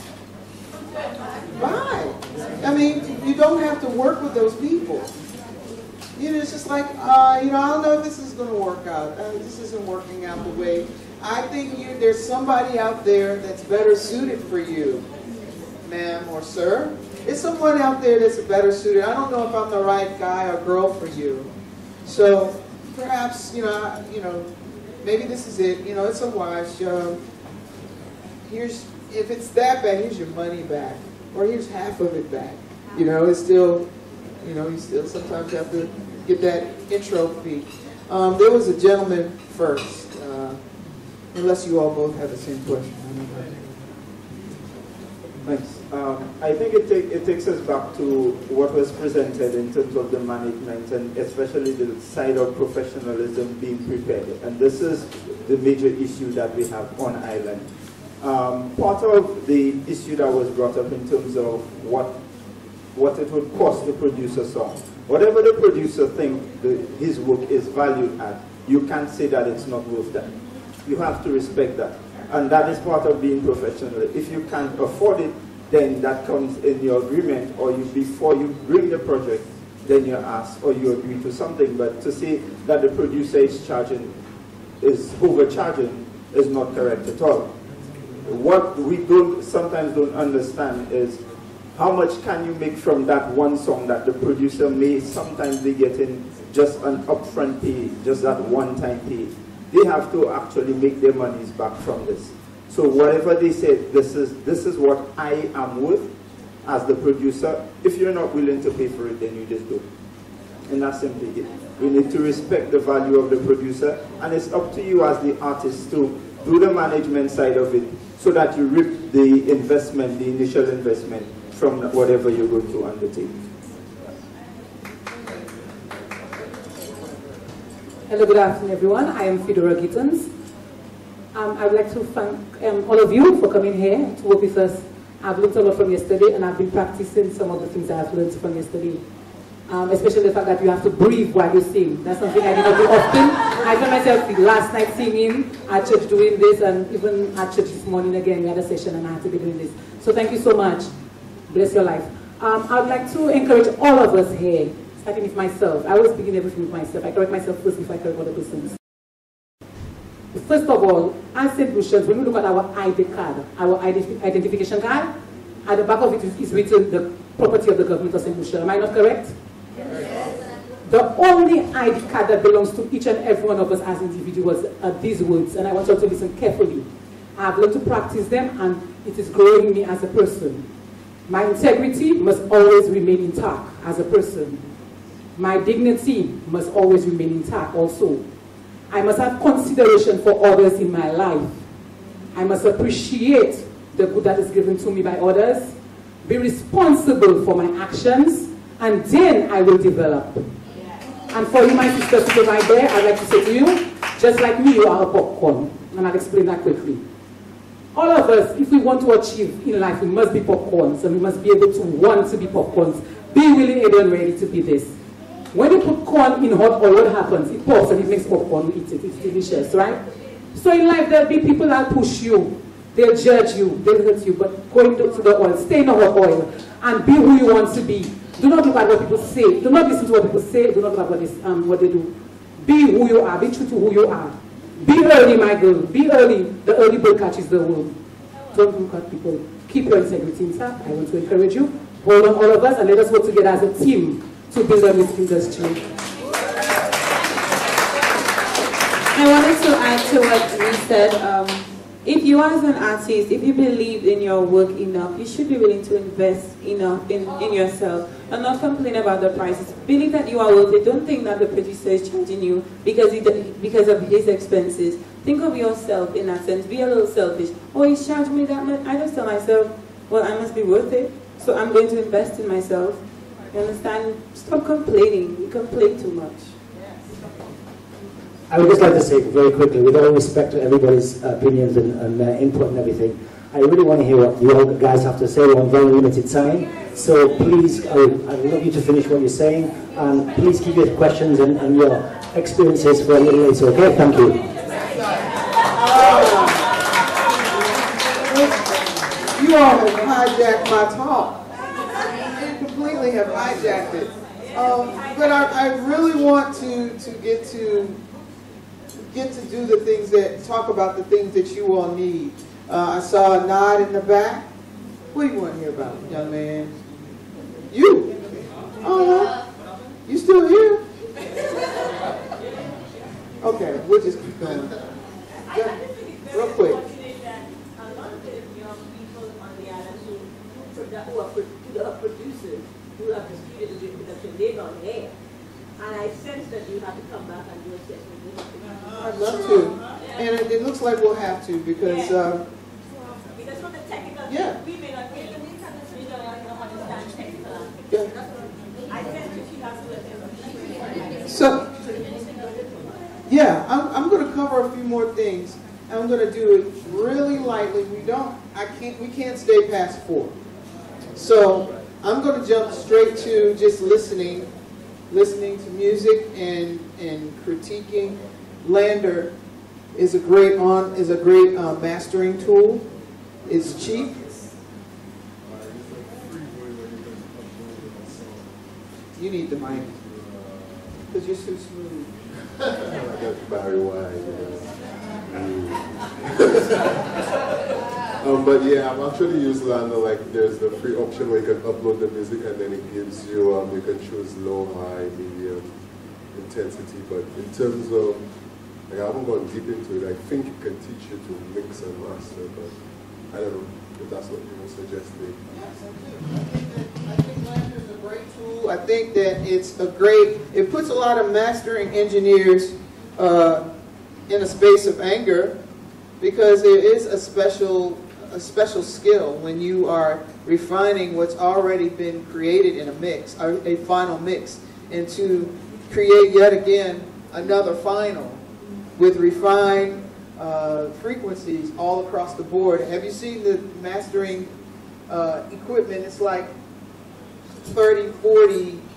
Bye. I mean, you don't have to work with those people. You know, it's just like, uh, you know, I don't know if this is going to work out. Uh, this isn't working out the way. I think you, there's somebody out there that's better suited for you, ma'am or sir. There's someone out there that's better suited. I don't know if I'm the right guy or girl for you. So perhaps, you know, I, you know, maybe this is it. You know, it's a wash. Um, here's, if it's that bad, here's your money back. Or here's half of it back. You know, it's still, you know, you still sometimes have to get that intro fee. Um, there was a gentleman first, uh, unless you all both have the same question. Thanks. Um, I think it, take, it takes us back to what was presented in terms of the management and especially the side of professionalism being prepared. And this is the major issue that we have on island. Um, part of the issue that was brought up in terms of what what it would cost to produce a song. Whatever the producer thinks his work is valued at, you can't say that it's not worth that. You have to respect that. And that is part of being professional. If you can't afford it, then that comes in your agreement, or you, before you bring the project, then you ask or you agree to something. But to say that the producer is charging, is overcharging, is not correct at all. What we don't sometimes don't understand is how much can you make from that one song that the producer may sometimes be getting just an upfront pay, just that one-time pay. They have to actually make their monies back from this. So whatever they say, this is this is what I am worth as the producer. If you're not willing to pay for it, then you just do. And that's simply it. We need to respect the value of the producer, and it's up to you as the artist to do the management side of it, so that you reap the investment, the initial investment from whatever you're going to undertake. Hello, good afternoon, everyone. I am Fedora Gittens. Um, I would like to thank um, all of you for coming here to work with us. I've learned a lot from yesterday, and I've been practicing some of the things I have learned from yesterday. Um, especially the fact that you have to breathe while you sing. That's something I do not do often. I found myself last night singing, at church doing this, and even at church this morning again, we had a session and I had to be doing this. So thank you so much. Bless your life. Um, I would like to encourage all of us here, starting with myself. I always begin everything with myself. I correct myself first before I correct other persons. First of all, as Saint Lucians, when we look at our I D card, our identification card, at the back of it is written the property of the government of Saint Lucia. Am I not correct? Yes. The only I D card that belongs to each and every one of us as individuals are these words, and I want you to listen carefully. I have learned to practice them, and it is growing me as a person. My integrity must always remain intact as a person. My dignity must always remain intact also. I must have consideration for others in my life. I must appreciate the good that is given to me by others, be responsible for my actions, and then I will develop. And for you, my sisters, to go right there, I'd like to say to you, just like me, you are a popcorn. And I'll explain that quickly. All of us, if we want to achieve in life, we must be popcorns, and we must be able to want to be popcorns. Be willing, able, and ready to be this. When you put corn in hot oil, what happens? It pops and it makes popcorn, we eat it. It's delicious, right? So in life, there'll be people that push you. They'll judge you, they'll hurt you, but go into the oil, stay in the hot oil, and be who you want to be. Do not look at what people say. Do not listen to what people say. Do not look at what they, um, what they do. Be who you are. Be true to who you are. Be early, my girl. Be early. The early bird catches the worm. Don't look at people. Keep your integrity intact. I want to encourage you. Hold on, all of us, and let us work together as a team to build a music industry. I wanted to add to what we said. Um, if you as an artist, if you believe in your work enough, you should be willing to invest enough in, in yourself and not complain about the prices. Believe that you are worth it. Don't think that the producer is charging you because, he, because of his expenses. Think of yourself in that sense. Be a little selfish. Oh, he's charging me that much. I just tell myself, well, I must be worth it. So I'm going to invest in myself. You understand? Stop complaining. You complain too much. I would just like to say very quickly, with all respect to everybody's opinions and, and uh, input and everything, I really want to hear what you all guys have to say. We're on very limited time. So please, I would, I would love you to finish what you're saying. And please keep your questions and, and your experiences for a little later, okay? Thank you. You all have hijacked my talk. You completely have hijacked it. Um, but I, I really want to, to get to get to do the things that, talk about the things that you all need. Uh, I saw a nod in the back. What do you want to hear about, young man? You? Uh-huh. You still here? Okay, we'll just keep going. Yeah, real quick. Who are, who are producers, who have disputed the production, they don't care. And I sense that you have to come back and do a session. I'd love to. And it, it looks like we'll have to because... Uh, because from the technical, yeah. we may not get the we don't understand technical. Yeah. I sense that she has to. So, yeah, I'm, I'm going to cover a few more things. I'm going to do it really lightly. We don't, I can't, we can't stay past four. So I'm going to jump straight to just listening, listening to music and and critiquing. Lander is a great on is a great uh, mastering tool. It's cheap. You need the mic because you're so smooth. That's Barry White. um, but yeah, I've actually used Lander. Like, there's the free option where you can upload the music and then it gives you, um, you can choose low, high, medium, intensity. But in terms of, like, I haven't gone deep into it. I think it can teach you to mix and master, but I don't know if that's what you were suggesting. Yes, I do. I think Lander is a great tool. I think that it's a great, it puts a lot of mastering engineers uh, in a space of anger, because there is a special a special skill when you are refining what's already been created in a mix, or a final mix, and to create yet again another final with refined uh, frequencies all across the board. Have you seen the mastering uh, equipment? It's like thirty, forty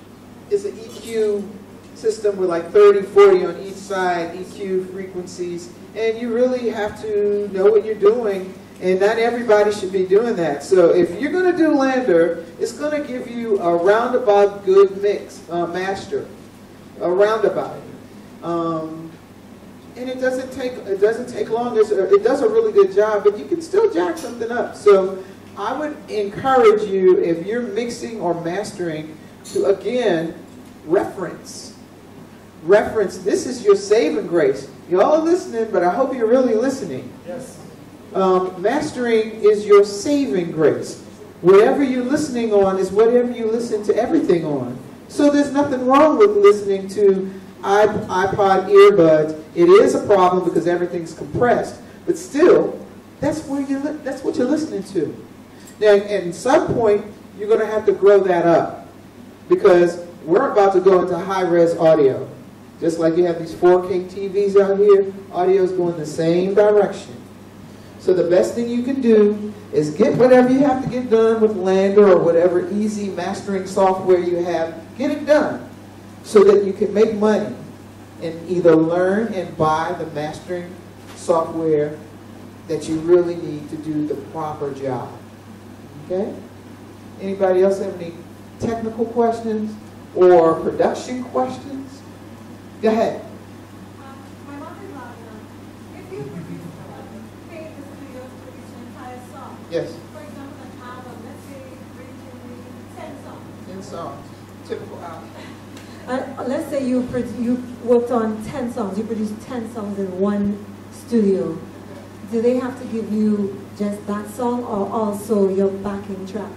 is an E Q system with like thirty, forty on each side, E Q frequencies, and you really have to know what you're doing, and not everybody should be doing that. So if you're going to do Lander, it's going to give you a roundabout good mix, uh, master, a roundabout. Um, and it doesn't take it doesn't take long. It's a, it does a really good job, but you can still jack something up. So I would encourage you, if you're mixing or mastering, to again reference. Reference. This is your saving grace. Y'all are listening, but I hope you're really listening. Yes. Um, mastering is your saving grace. Whatever you're listening on is whatever you listen to everything on. So there's nothing wrong with listening to iPod earbuds. It is a problem because everything's compressed, but still, that's where you that's what you're listening to. Now, at some point, you're going to have to grow that up, because we're about to go into high-res audio. Just like you have these four K T Vs out here, audio is going the same direction. So the best thing you can do is get whatever you have to get done with Lander or whatever easy mastering software you have, get it done so that you can make money and either learn and buy the mastering software that you really need to do the proper job. Okay? Anybody else have any technical questions or production questions? Go ahead. Um, my mother-in-law, if you produce, pay the studio to produce an entire song. Yes. For example, an album, let's say, originally ten songs. Ten songs. Typical album. Uh, let's say you you worked on ten songs, you produced ten songs in one studio. Do they have to give you just that song or also your backing track?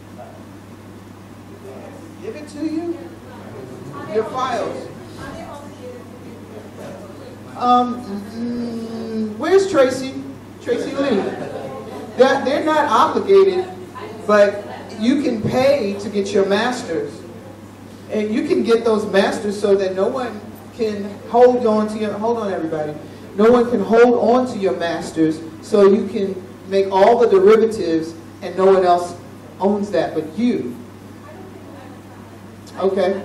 Give it to you? Your files. Um, mm, where's Tracy? Tracy Lee. They're, they're not obligated, but you can pay to get your masters. And you can get those masters so that no one can hold on to your, hold on everybody, no one can hold on to your masters, so you can make all the derivatives and no one else owns that but you. Okay.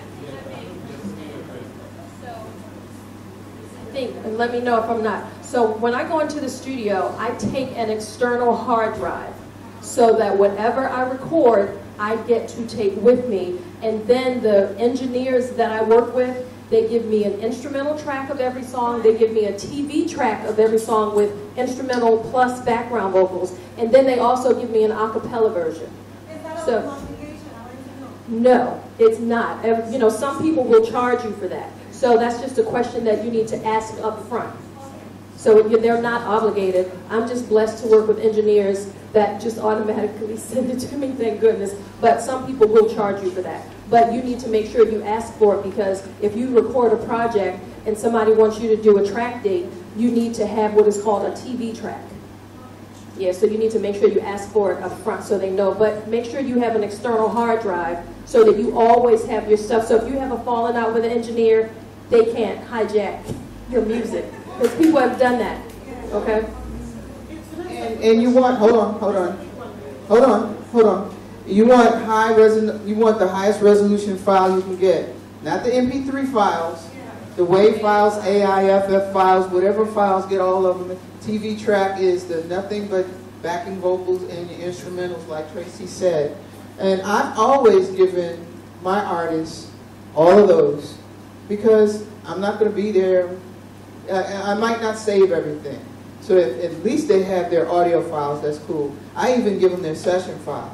Think, and let me know if I'm not. So when I go into the studio, I take an external hard drive so that whatever I record, I get to take with me. And then the engineers that I work with, they give me an instrumental track of every song. They give me a T V track of every song with instrumental plus background vocals. And then they also give me an a cappella version. Is that So, a obligation? I want to know. no, it's not. Ev- You know, some people will charge you for that. So that's just a question that you need to ask up front. So you- they're not obligated. I'm just blessed to work with engineers that just automatically send it to me, thank goodness. But some people will charge you for that. But you need to make sure you ask for it, because if you record a project and somebody wants you to do a track date, you need to have what is called a T V track. Yeah, so you need to make sure you ask for it up front so they know. But make sure you have an external hard drive so that you always have your stuff. So if you have a falling out with an engineer, they can't hijack your music. Because people have done that, okay? And, and you want, hold on, hold on, hold on, hold on. You want high resol, you want the highest resolution file you can get. Not the M P three files, the WAV files, A I F F files, whatever files, get all of them. T V track is the nothing but backing vocals and your instrumentals, like Tracy said. And I've always given my artists all of those, because I'm not going to be there. I, I might not save everything. So if, at least they have their audio files, that's cool. I even give them their session files.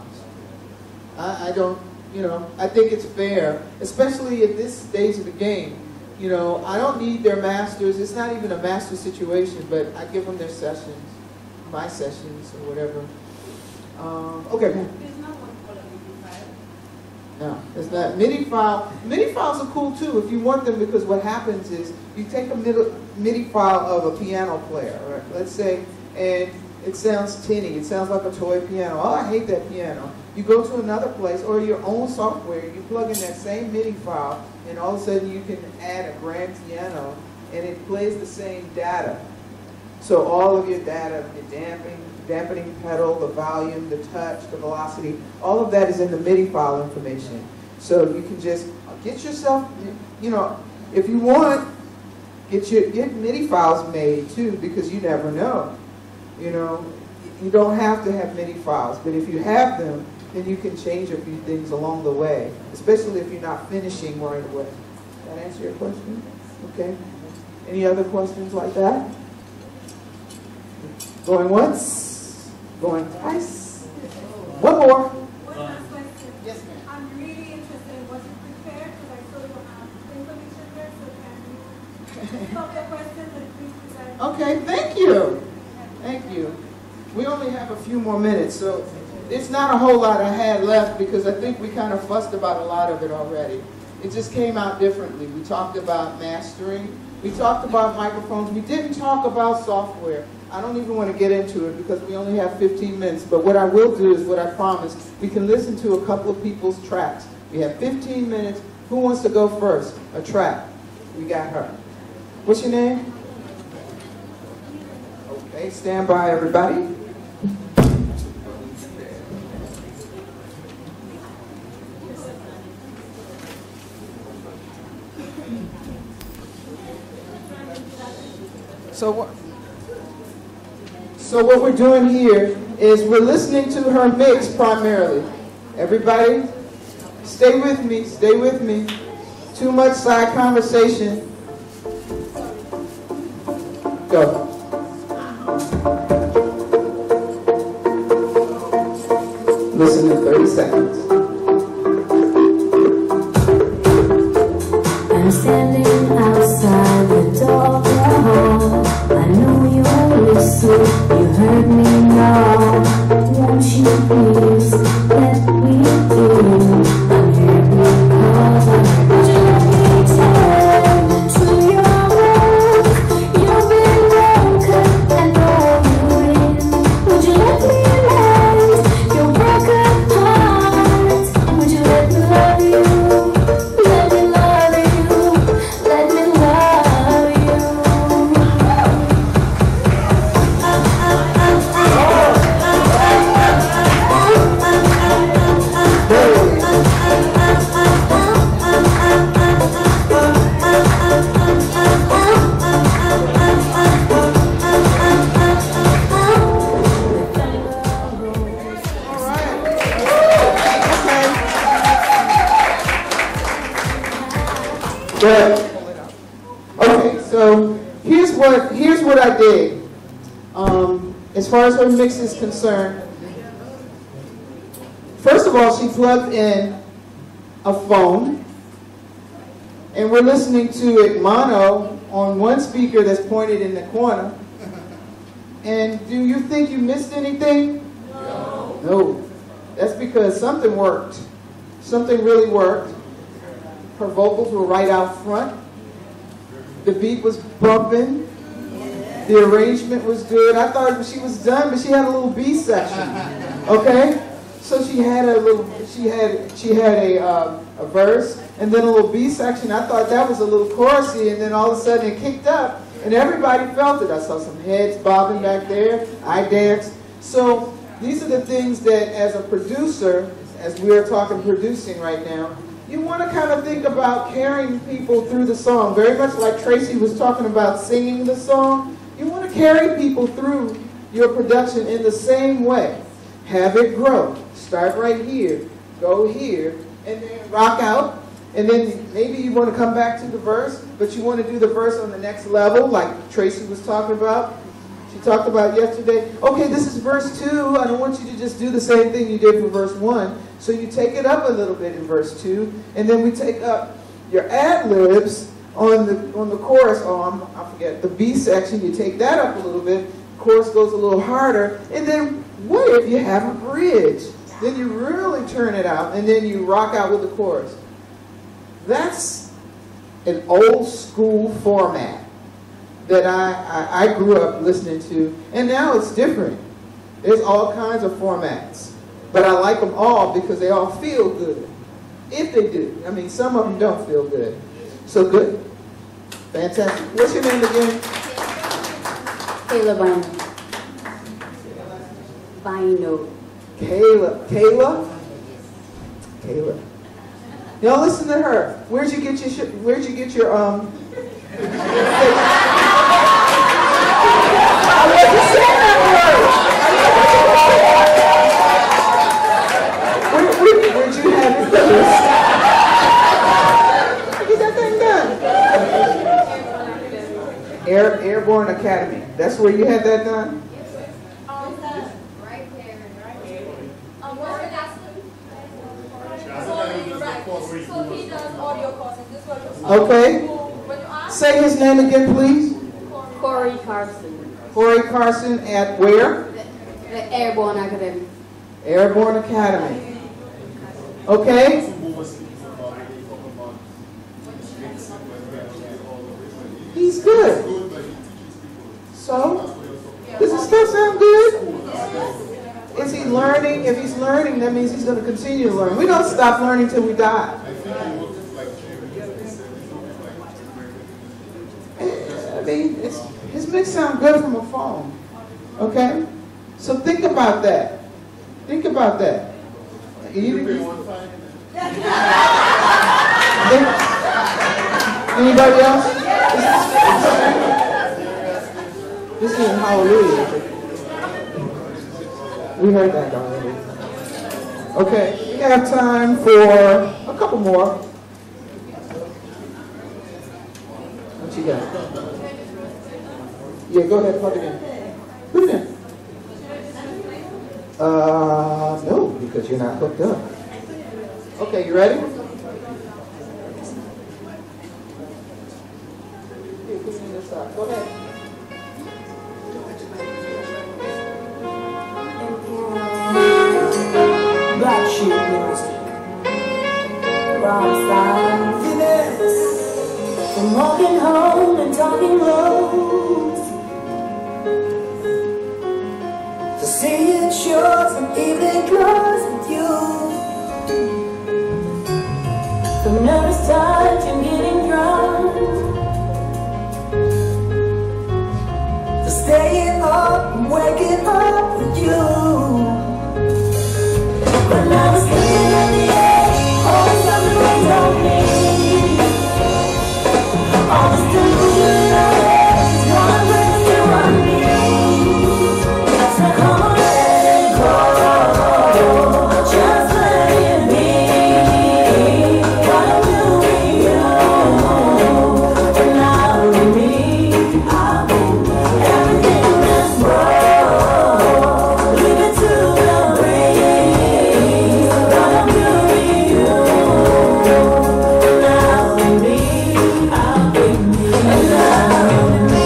I, I don't, you know, I think it's fair, especially at this stage of the game. You know, I don't need their masters. It's not even a master situation, but I give them their sessions, my sessions or whatever. Um, okay. There's not one called a MIDI file. No, it's not. MIDI file. MIDI files are cool too if you want them, because what happens is you take a MIDI file of a piano player, right? Let's say, and it sounds tinny. It sounds like a toy piano. Oh, I hate that piano. You go to another place or your own software, you plug in that same MIDI file, and all of a sudden you can add a grand piano, and it plays the same data. So all of your data, your damping, dampening pedal, the volume, the touch, the velocity, all of that is in the MIDI file information. So you can just get yourself, you know, if you want, get your get MIDI files made too, because you never know. You know, you don't have to have MIDI files, but if you have them, then you can change a few things along the way, especially if you're not finishing right away. That answer your question? Okay. Any other questions like that? Going once? Going twice? One more. One last question. Yes, ma'am. I'm really interested in what you prepared because I saw you have information there, so can you stop the questions and please present? Okay, thank you. Thank you. We only have a few more minutes, so it's not a whole lot I had left because I think we kind of fussed about a lot of it already. It just came out differently. We talked about mastering. We talked about microphones. We didn't talk about software. I don't even want to get into it because we only have fifteen minutes. But what I will do is what I promised. We can listen to a couple of people's tracks. We have fifteen minutes. Who wants to go first? A track. We got her. What's your name? Okay, stand by, everybody. So what, so what we're doing here is we're listening to her mix primarily. Everybody, stay with me, stay with me. Too much side conversation. Go. Listen in thirty seconds. I'm standing outside the door. I know you're listening, you heard me now. Won't you please let me in? I'm here because I'm would you let me tend to your work? You've been broken and all you in. Would you let me lend your broken heart? Would you let me love you? Let me love you. Let me love you. Good. Okay, so here's what here's what I did. Um, as far as her mix is concerned, first of all, she plugged in a phone, and we're listening to it mono on one speaker that's pointed in the corner. And do you think you missed anything? No. No. That's because something worked. Something really worked. Her vocals were right out front. The beat was bumping. The arrangement was good. I thought she was done, but she had a little B section. Okay, so she had a little. She had she had a uh, a verse and then a little B section. I thought that was a little chorusy, and then all of a sudden it kicked up, and everybody felt it. I saw some heads bobbing back there. I danced. So these are the things that, as a producer, as we are talking producing right now, you want to kind of think about carrying people through the song, very much like Tracy was talking about singing the song. You want to carry people through your production in the same way. Have it grow. Start right here, go here, and then rock out. And then maybe you want to come back to the verse, but you want to do the verse on the next level, like Tracy was talking about. She talked about yesterday. Okay, this is verse two. I don't want you to just do the same thing you did for verse one. So you take it up a little bit in verse two, and then we take up your ad-libs on the on the chorus. Oh, I'm, I forget the B section. You take that up a little bit. Chorus goes a little harder, and then what if you have a bridge? Then you really turn it out, and then you rock out with the chorus. That's an old school format that I, I, I grew up listening to, and now it's different. There's all kinds of formats, but I like them all because they all feel good, if they do. I mean, some of them don't feel good. So good. Fantastic. What's your name again? Kayla Bino. Bino. Kayla. Kayla? Kayla. Y'all listen to her. Where'd you get your, sh where'd you get your, um, I wasn't saying that word. Where, where, where'd you have it? Get that thing done. Air, Airborne Academy. That's where you had that done? So he does audio courses. This one. Okay. Say his name again, please. Corey Carson. Corey Carson at where? The, the Airborne Academy. Airborne Academy. Okay. He's good. So, does this stuff sound good? Is he learning? If he's learning, that means he's going to continue to learn. We don't stop learning till we die. I mean, it's, his mix sound good from a phone. Okay? So think about that. Think about that. Anybody else? This is Hallelujah. We heard that already. Okay, we have time for a couple more. What you got? Yeah, go ahead, plug it in. Put it in. Uh, no, because you're not hooked up. Okay, you ready? Go ahead. Black sheep music, wrong signs. From walking home and talking roads, to seeing shores and evening clothes with you. From nervous touch and getting drunk, to staying up and waking up with you. When I was looking at the edge, always something waiting on me. All this delusion in our heads is one place to run me. So come on, let it go. Just let it be. What I'm doing, you. And now with me, I'll be everything that's wrong. Leave it to the rain. What I'm doing, you. And now with me, I'll be me. And now with me.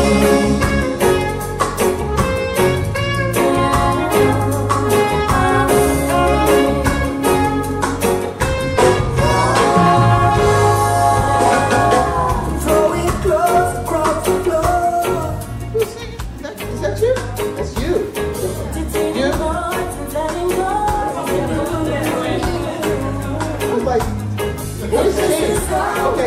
Throwing clothes across the floor. Who's singing? Is that, is that you? That's you. You? I was like, what is singing? Okay,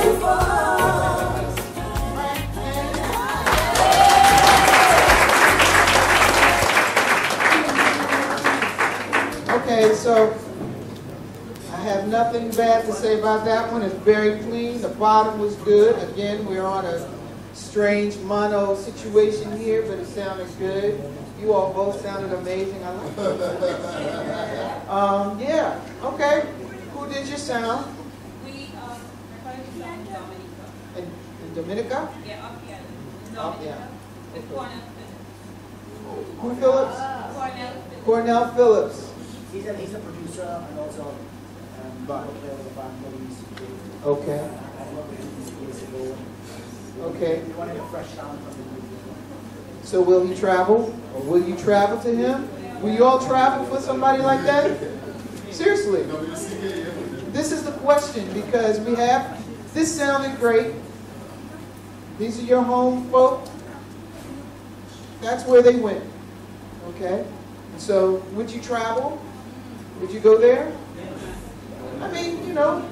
Okay, so I have nothing bad to say about that one. It's very clean. The bottom was good. Again, we're on a strange mono situation here, but it sounded good. You all both sounded amazing. I like it. Um, yeah, okay. Who did your sound? We um, recorded the song in Dominica. In, in Dominica? Yeah, up here. Up, yeah. With Cornell Phillips. Who Phillips? Cornell Phillips. Cornell Phillips. He's a, he's a producer and also um, back player with the band that we used to do. Okay. I worked with him years ago. Okay. We wanted a fresh sound from the group. So will he travel? Or will you travel to him? Will you all travel for somebody like that? Seriously. This is the question because we have, this sounded great. These are your home folk. That's where they went. Okay? So would you travel? Would you go there? I mean, you know,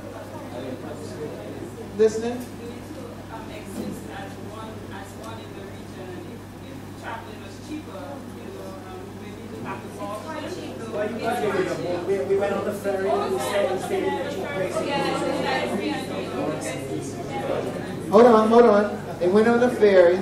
listening. We, we went on the ferry. Hold on, hold on. They went on the ferry.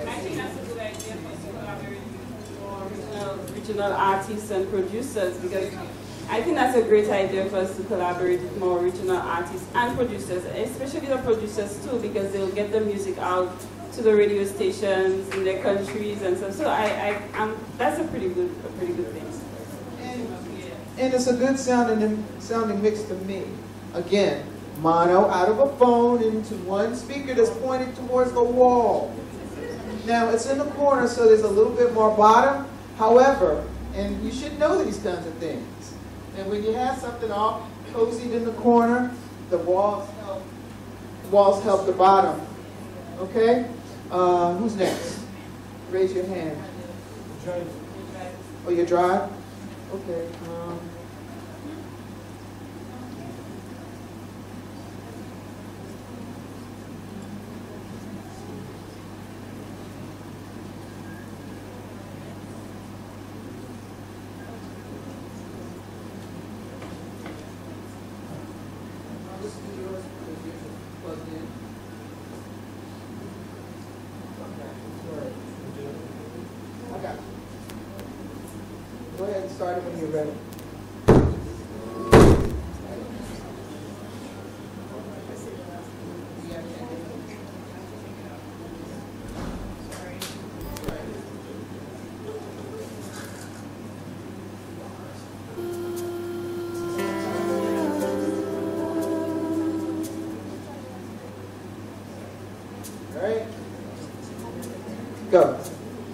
Regional artists and producers, because I think that's a great idea for us to collaborate with more regional artists and producers, especially the producers too, because they'll get the music out to the radio stations in their countries and stuff. So I, I, I'm, that's a pretty good, a pretty good thing. And, and it's a good sounding, sounding mix to me. Again, mono out of a phone into one speaker that's pointed towards the wall. Now it's in the corner, so there's a little bit more bottom. However, and you should know these kinds of things. And when you have something all cozied in the corner, the walls help. The walls help the bottom. Okay? Uh, who's next? Raise your hand. Oh, you drive? Okay. Um, Go ahead and start it when you're ready. All right. Go.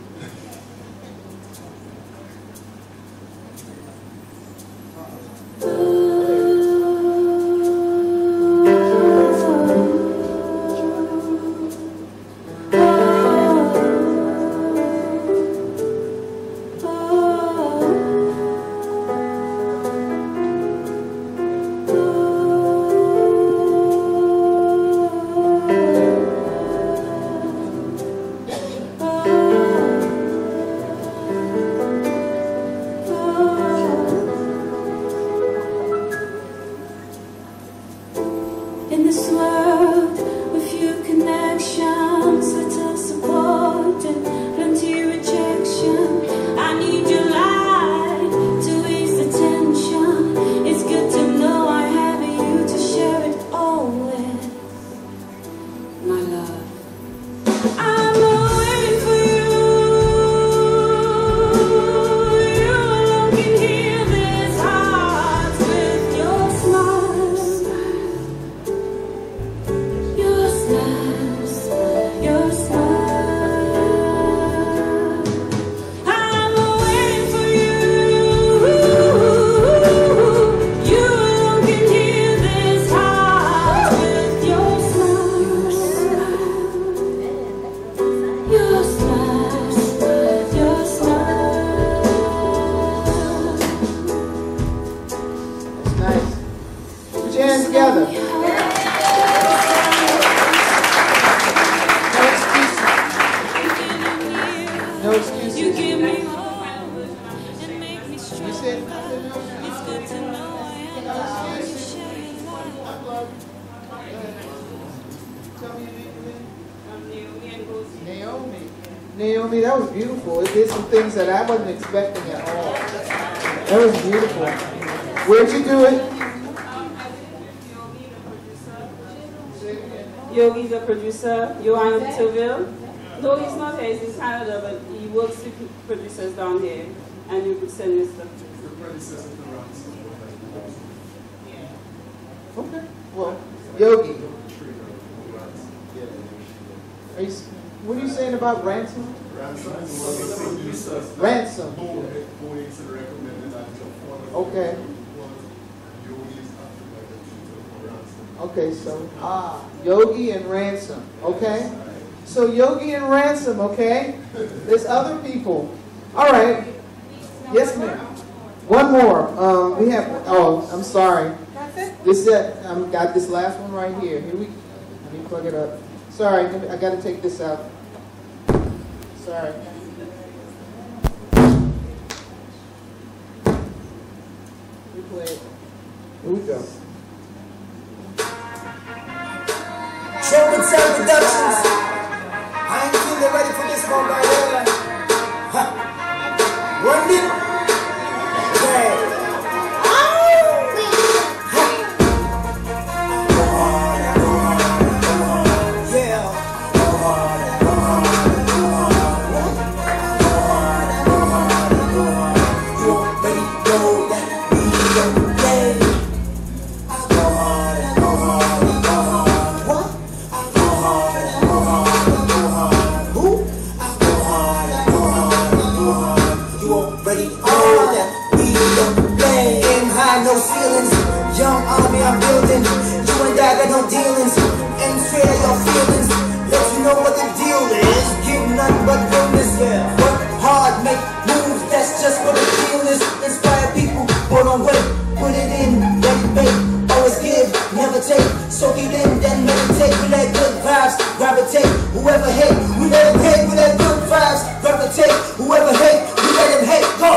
In this world with few connections, little support and plenty rejection, I need your light to ease the tension. It's good to know I have you to share it all with, my love. I'm waiting for you. You alone can heal this heart with your smile. Your smile, your smile. I'm waiting for you. You alone can heal this heart with your smile. Your smile, your smile. That's nice. Put your hands together. No excuses. You give me hope and make me strong. It's good to know I am to share your love. Tell me your name again. Naomi. Naomi, that was beautiful. It did some things that I wasn't expecting at all. That was beautiful. Where'd you do it? Yogi, the producer, Johan Tuville. No, he's not here, he's in Canada, but he works with producers down here, and you could send his stuff. Okay. Well, Yogi. Are you, what are you saying about ransom? Ransom. Ransom. Okay. Okay, so ah, Yogi and Ransom. Okay. So Yogi and Ransom, okay? There's other people. All right. Yes, ma'am. One more. Um, we have, oh, I'm sorry. That's it? This is, I've got this last one right here. Here we, let me plug it up. Sorry, I got to take this out. Sorry. We play it. we go. Trouble Time Productions. I ain't feeling ready for this one right here. Huh. Run it. Yeah. Young army I'm building, you and I got no dealings, and straight at your feelings, let you know what the deal is, give nothing but realness, yeah. Work hard, make moves, that's just what the deal is, inspire people, hold on, wait, put it in, let it bake, always give, never take, soak it in, then meditate, we let good vibes, gravitate, whoever hate, we let him hate, we let good vibes, gravitate, whoever hate, we let him hate, go!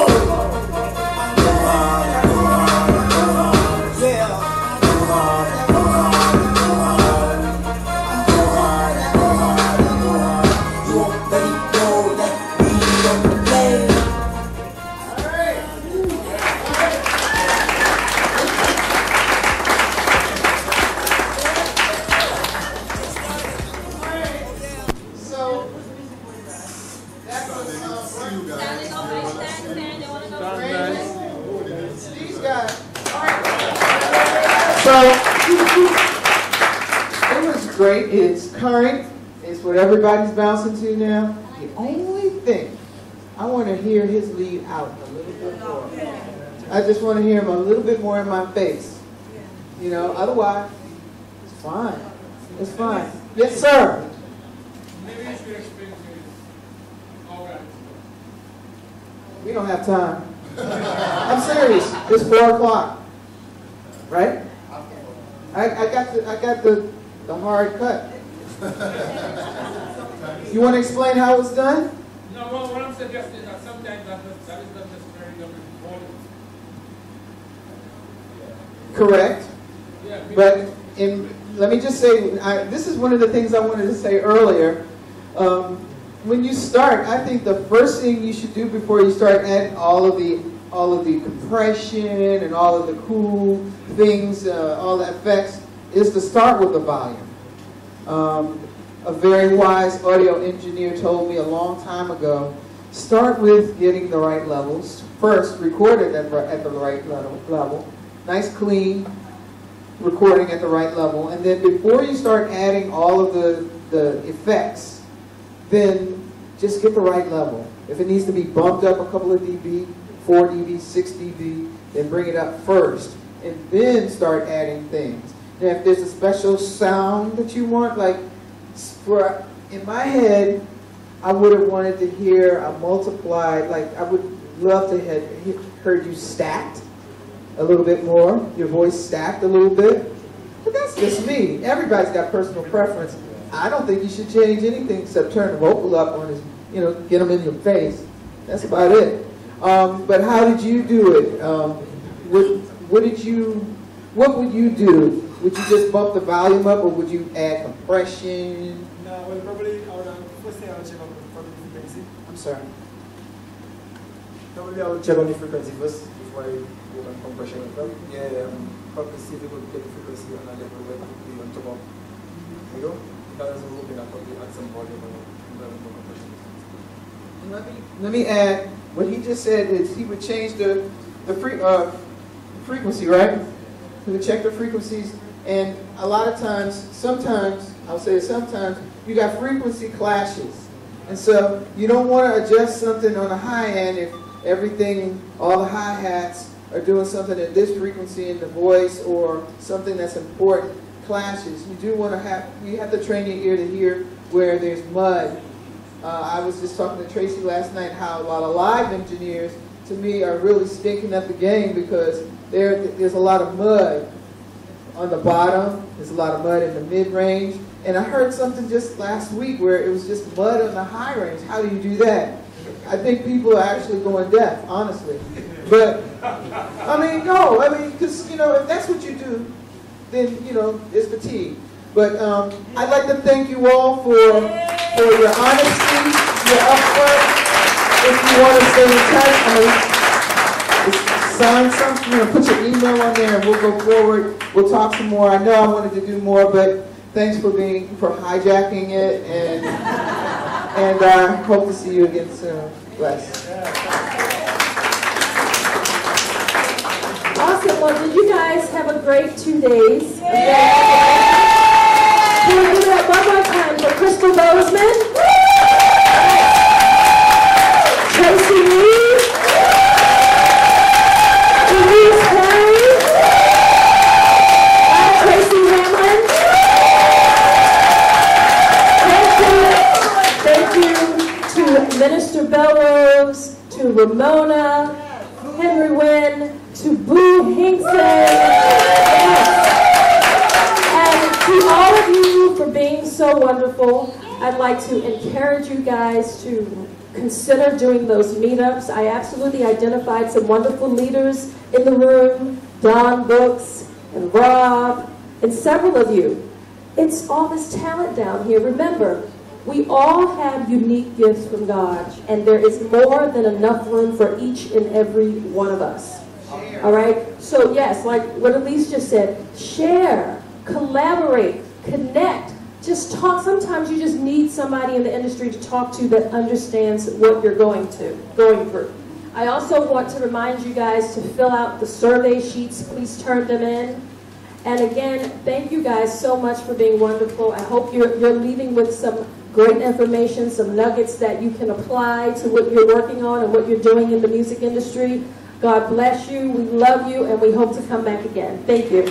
Great, it's current, it's what everybody's bouncing to now. The only thing, I want to hear his lead out a little bit more. I just want to hear him a little bit more in my face. You know, otherwise, it's fine. It's fine. Yes, sir. Maybe you should explain to me. All right. We don't have time. I'm serious. It's four o'clock, right? I, I got the I got the the hard cut. You want to explain how it was done? No, well, what I'm suggesting is that sometimes that, that is not necessarily done with volume. Correct. Yeah, but in let me just say, I, this is one of the things I wanted to say earlier. Um, when you start, I think the first thing you should do before you start adding all of the all of the compression and all of the cool things, uh, all the effects, is to start with the volume. Um, a very wise audio engineer told me a long time ago, start with getting the right levels. First, record it at, at the right level, level. Nice, clean recording at the right level. And then before you start adding all of the, the effects, then just get the right level. If it needs to be bumped up a couple of dB, four dB, six dB, then bring it up first. And then start adding things. Now, if there's a special sound that you want, like for in my head, I would have wanted to hear a multiplied, like I would love to have heard you stacked a little bit more, your voice stacked a little bit. But that's just me. Everybody's got personal preference. I don't think you should change anything except turn the vocal up on his, you know, get them in your face. That's about it. Um, but how did you do it? Um, what, what did you, what would you do? Would you just bump the volume up, or would you add compression? No, well, probably I would, uh, first thing I would check on the frequency. I'm sorry. Probably I would check on the frequency first before I go on compression. Yeah, um, probably see if we could get the frequency on a level where it could be on top of. You know, that is hoping that probably add some volume and then more compression. Let me let me add. What he just said is he would change the the free, uh, frequency, right? He would check the frequencies. And a lot of times, sometimes, I'll say sometimes, you got frequency clashes. And so you don't want to adjust something on the high end if everything, all the hi-hats are doing something at this frequency in the voice, or something that's important clashes. You do want to have, you have to train your ear to hear where there's mud. Uh, I was just talking to Tracy last night how a lot of live engineers, to me, are really stinking up the game because there, there's a lot of mud on the bottom, there's a lot of mud in the mid-range, and I heard something just last week where it was just mud on the high range. How do you do that? I think people are actually going deaf, honestly. But, I mean, no, I mean, because, you know, if that's what you do, then, you know, it's fatigue. But um, I'd like to thank you all for, for your honesty, your upfront. If you want to stay in touch, I mean, sign something, you know, put your email on there and we'll go forward. We'll talk some more. I know I wanted to do more, but thanks for being, for hijacking it, and, and uh, hope to see you again soon. Bless. Awesome. Well, did you guys have a great two days? Yeah. Can we do that one more time for Crystal Bozeman? Tracy Lee? Elise Perry? And Tracy Hamlin? Thank you. Thank you to Minister Belrose, to Ramona, Henry Wynn, to Boo Hinkson, yes. And to all of you for being so wonderful. I'd like to encourage you guys to consider doing those meetups. I absolutely identified some wonderful leaders in the room, Don Brooks and Rob, and several of you. It's all this talent down here. Remember, we all have unique gifts from God, and there is more than enough room for each and every one of us. All right? So yes, like what Elise just said, share, collaborate, connect. Just talk. Sometimes you just need somebody in the industry to talk to that understands what you're going to, going through. I also want to remind you guys to fill out the survey sheets. Please turn them in. And again, thank you guys so much for being wonderful. I hope you're, you're leaving with some great information, some nuggets that you can apply to what you're working on and what you're doing in the music industry. God bless you. We love you, and we hope to come back again. Thank you.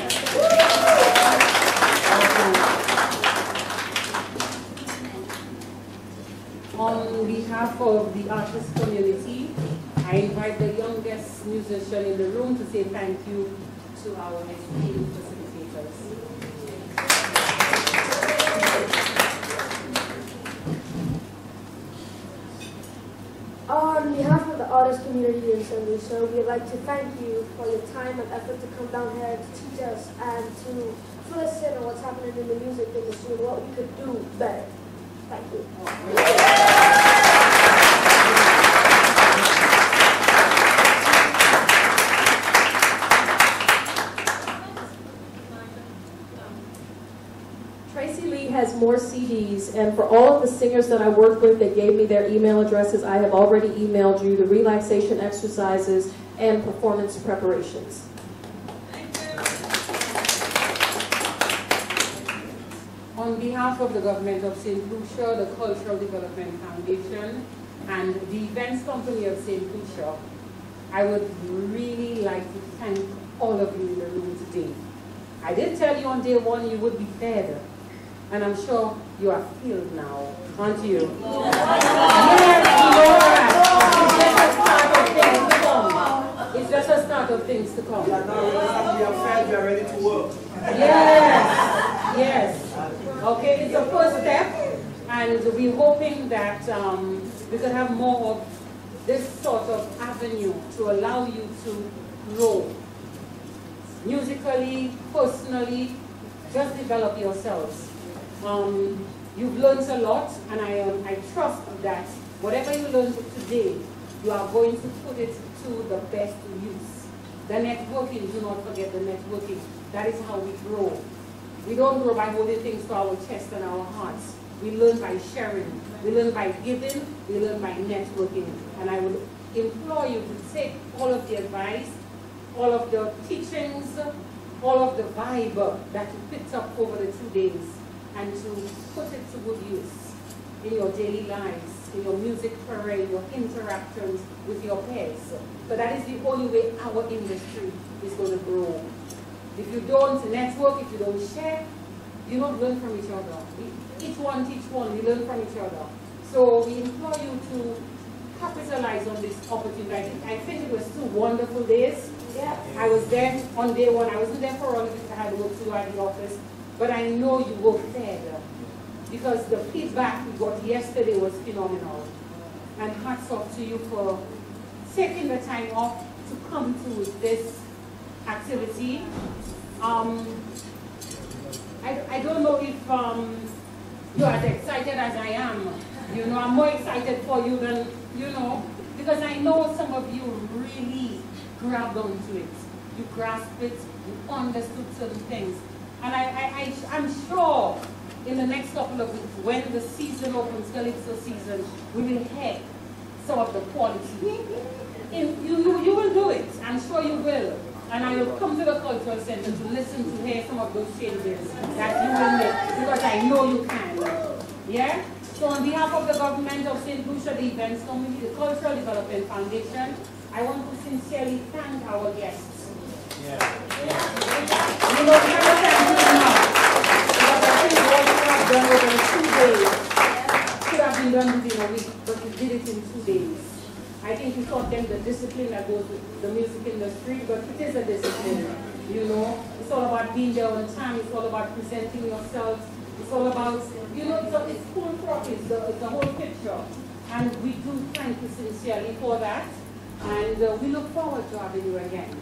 On behalf of the artist community, I invite the youngest musician in the room to say thank you to our esteemed facilitators. On behalf of the artist community in Saint Lucia, we'd like to thank you for your time and effort to come down here to teach us and to fill us in on what's happening in the music industry and what we could do better. Thank you. Tracy Lee has more C Ds, and for all of the singers that I work with that gave me their email addresses, I have already emailed you the relaxation exercises and performance preparations. On behalf of the government of Saint Lucia, the Cultural Development Foundation, and the Events Company of Saint Lucia, I would really like to thank all of you in the room today. I did tell you on day one you would be fed, and I'm sure you are filled now, aren't you? Yes, you know that. It's just a start of things to come. It's just a start of things to come. We are fed, we are ready to work. Yes, yes. Okay, it's a first step, and we're hoping that um, we can have more of this sort of avenue to allow you to grow musically, personally. Just develop yourselves. Um, you've learned a lot, and I, um, I trust that whatever you learned today, you are going to put it to the best use. The networking, do not forget the networking. That is how we grow. We don't grow by holding things to our chest and our hearts. We learn by sharing. We learn by giving. We learn by networking. And I would implore you to take all of the advice, all of the teachings, all of the vibe that you picked up over the two days, and to put it to good use in your daily lives, in your music career, your interactions with your peers. So that is the only way our industry is going to grow. If you don't network, if you don't share, you don't learn from each other. We, each one teach one, we learn from each other. So we implore you to capitalize on this opportunity. I think, I think it was two wonderful days. Yeah. I was there on day one. I wasn't there for all of it. I had work to do at the office. But I know you worked there because the feedback we got yesterday was phenomenal. And hats off to you for taking the time off to come to this activity. Um, I, I don't know if um, you're as excited as I am. You know, I'm more excited for you than, you know, because I know some of you really grabbed onto it. You grasped it, you understood certain things. And I, I, I, I'm sure in the next couple of weeks, when the season opens, Calypso season, we will hear some of the quality. In, you, you, you will do it, I'm sure you will. And I will come to the Cultural Center to listen to hear some of those changes that you will make, because I know you can. Yeah? So on behalf of the government of Saint Lucia, the Events Committee, the Cultural Development Foundation, I want to sincerely thank our guests. Yeah. Yeah. You know, never thank you enough. Because I think what you have done over two days could have been done within a week, but you did it in two days. I think you taught them the discipline that goes with the music industry, but it is a discipline, you know. It's all about being there on time, it's all about presenting yourself, it's all about, you know, it's, a, it's full profit, it's a, it's a whole picture. And we do thank you sincerely for that, and uh, we look forward to having you again.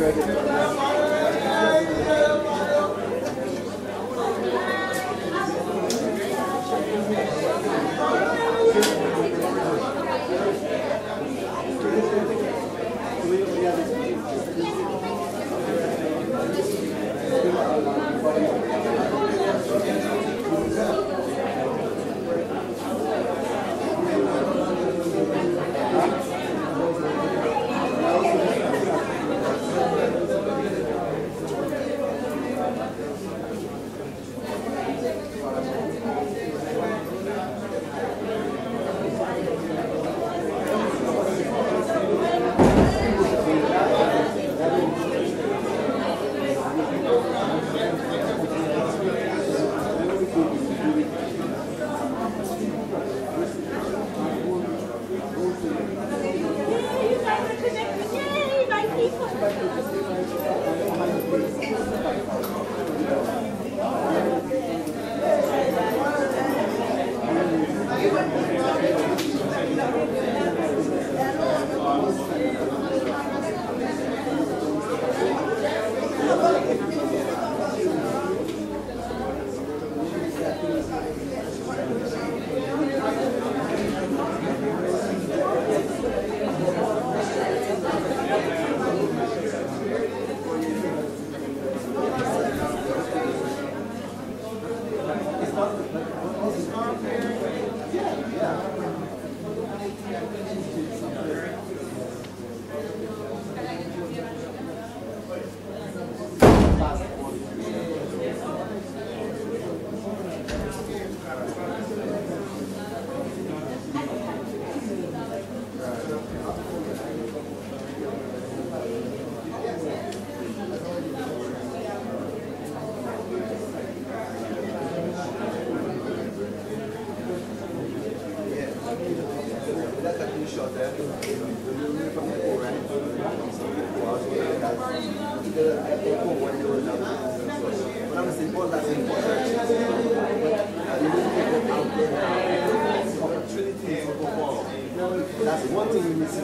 That's one thing we're missing.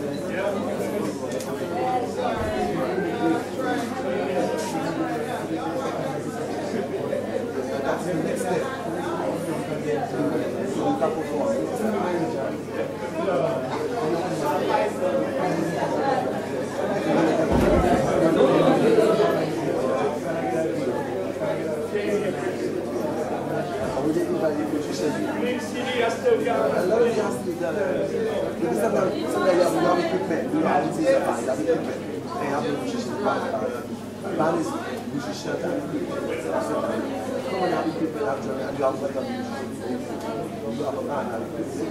That's the next step. So we can perform. We didn't value nutrition. A lot of it has to be done. Because sometimes, sometimes you have to have equipment. You have to take a band, you have equipment. And you have the nutrition part. Band is nutrition and equipment. Come and have equipment actually, and you have better nutrition. You have a band and equipment.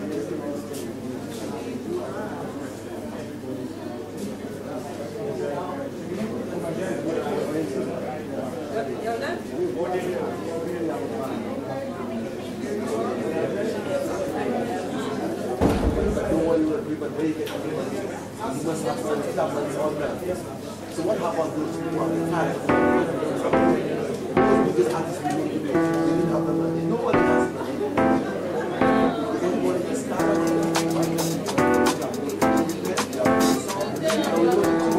You must have some tablets on them. So what happens is from the time this artist will make it, they didn't have the money. Nobody has money. Everybody is starting.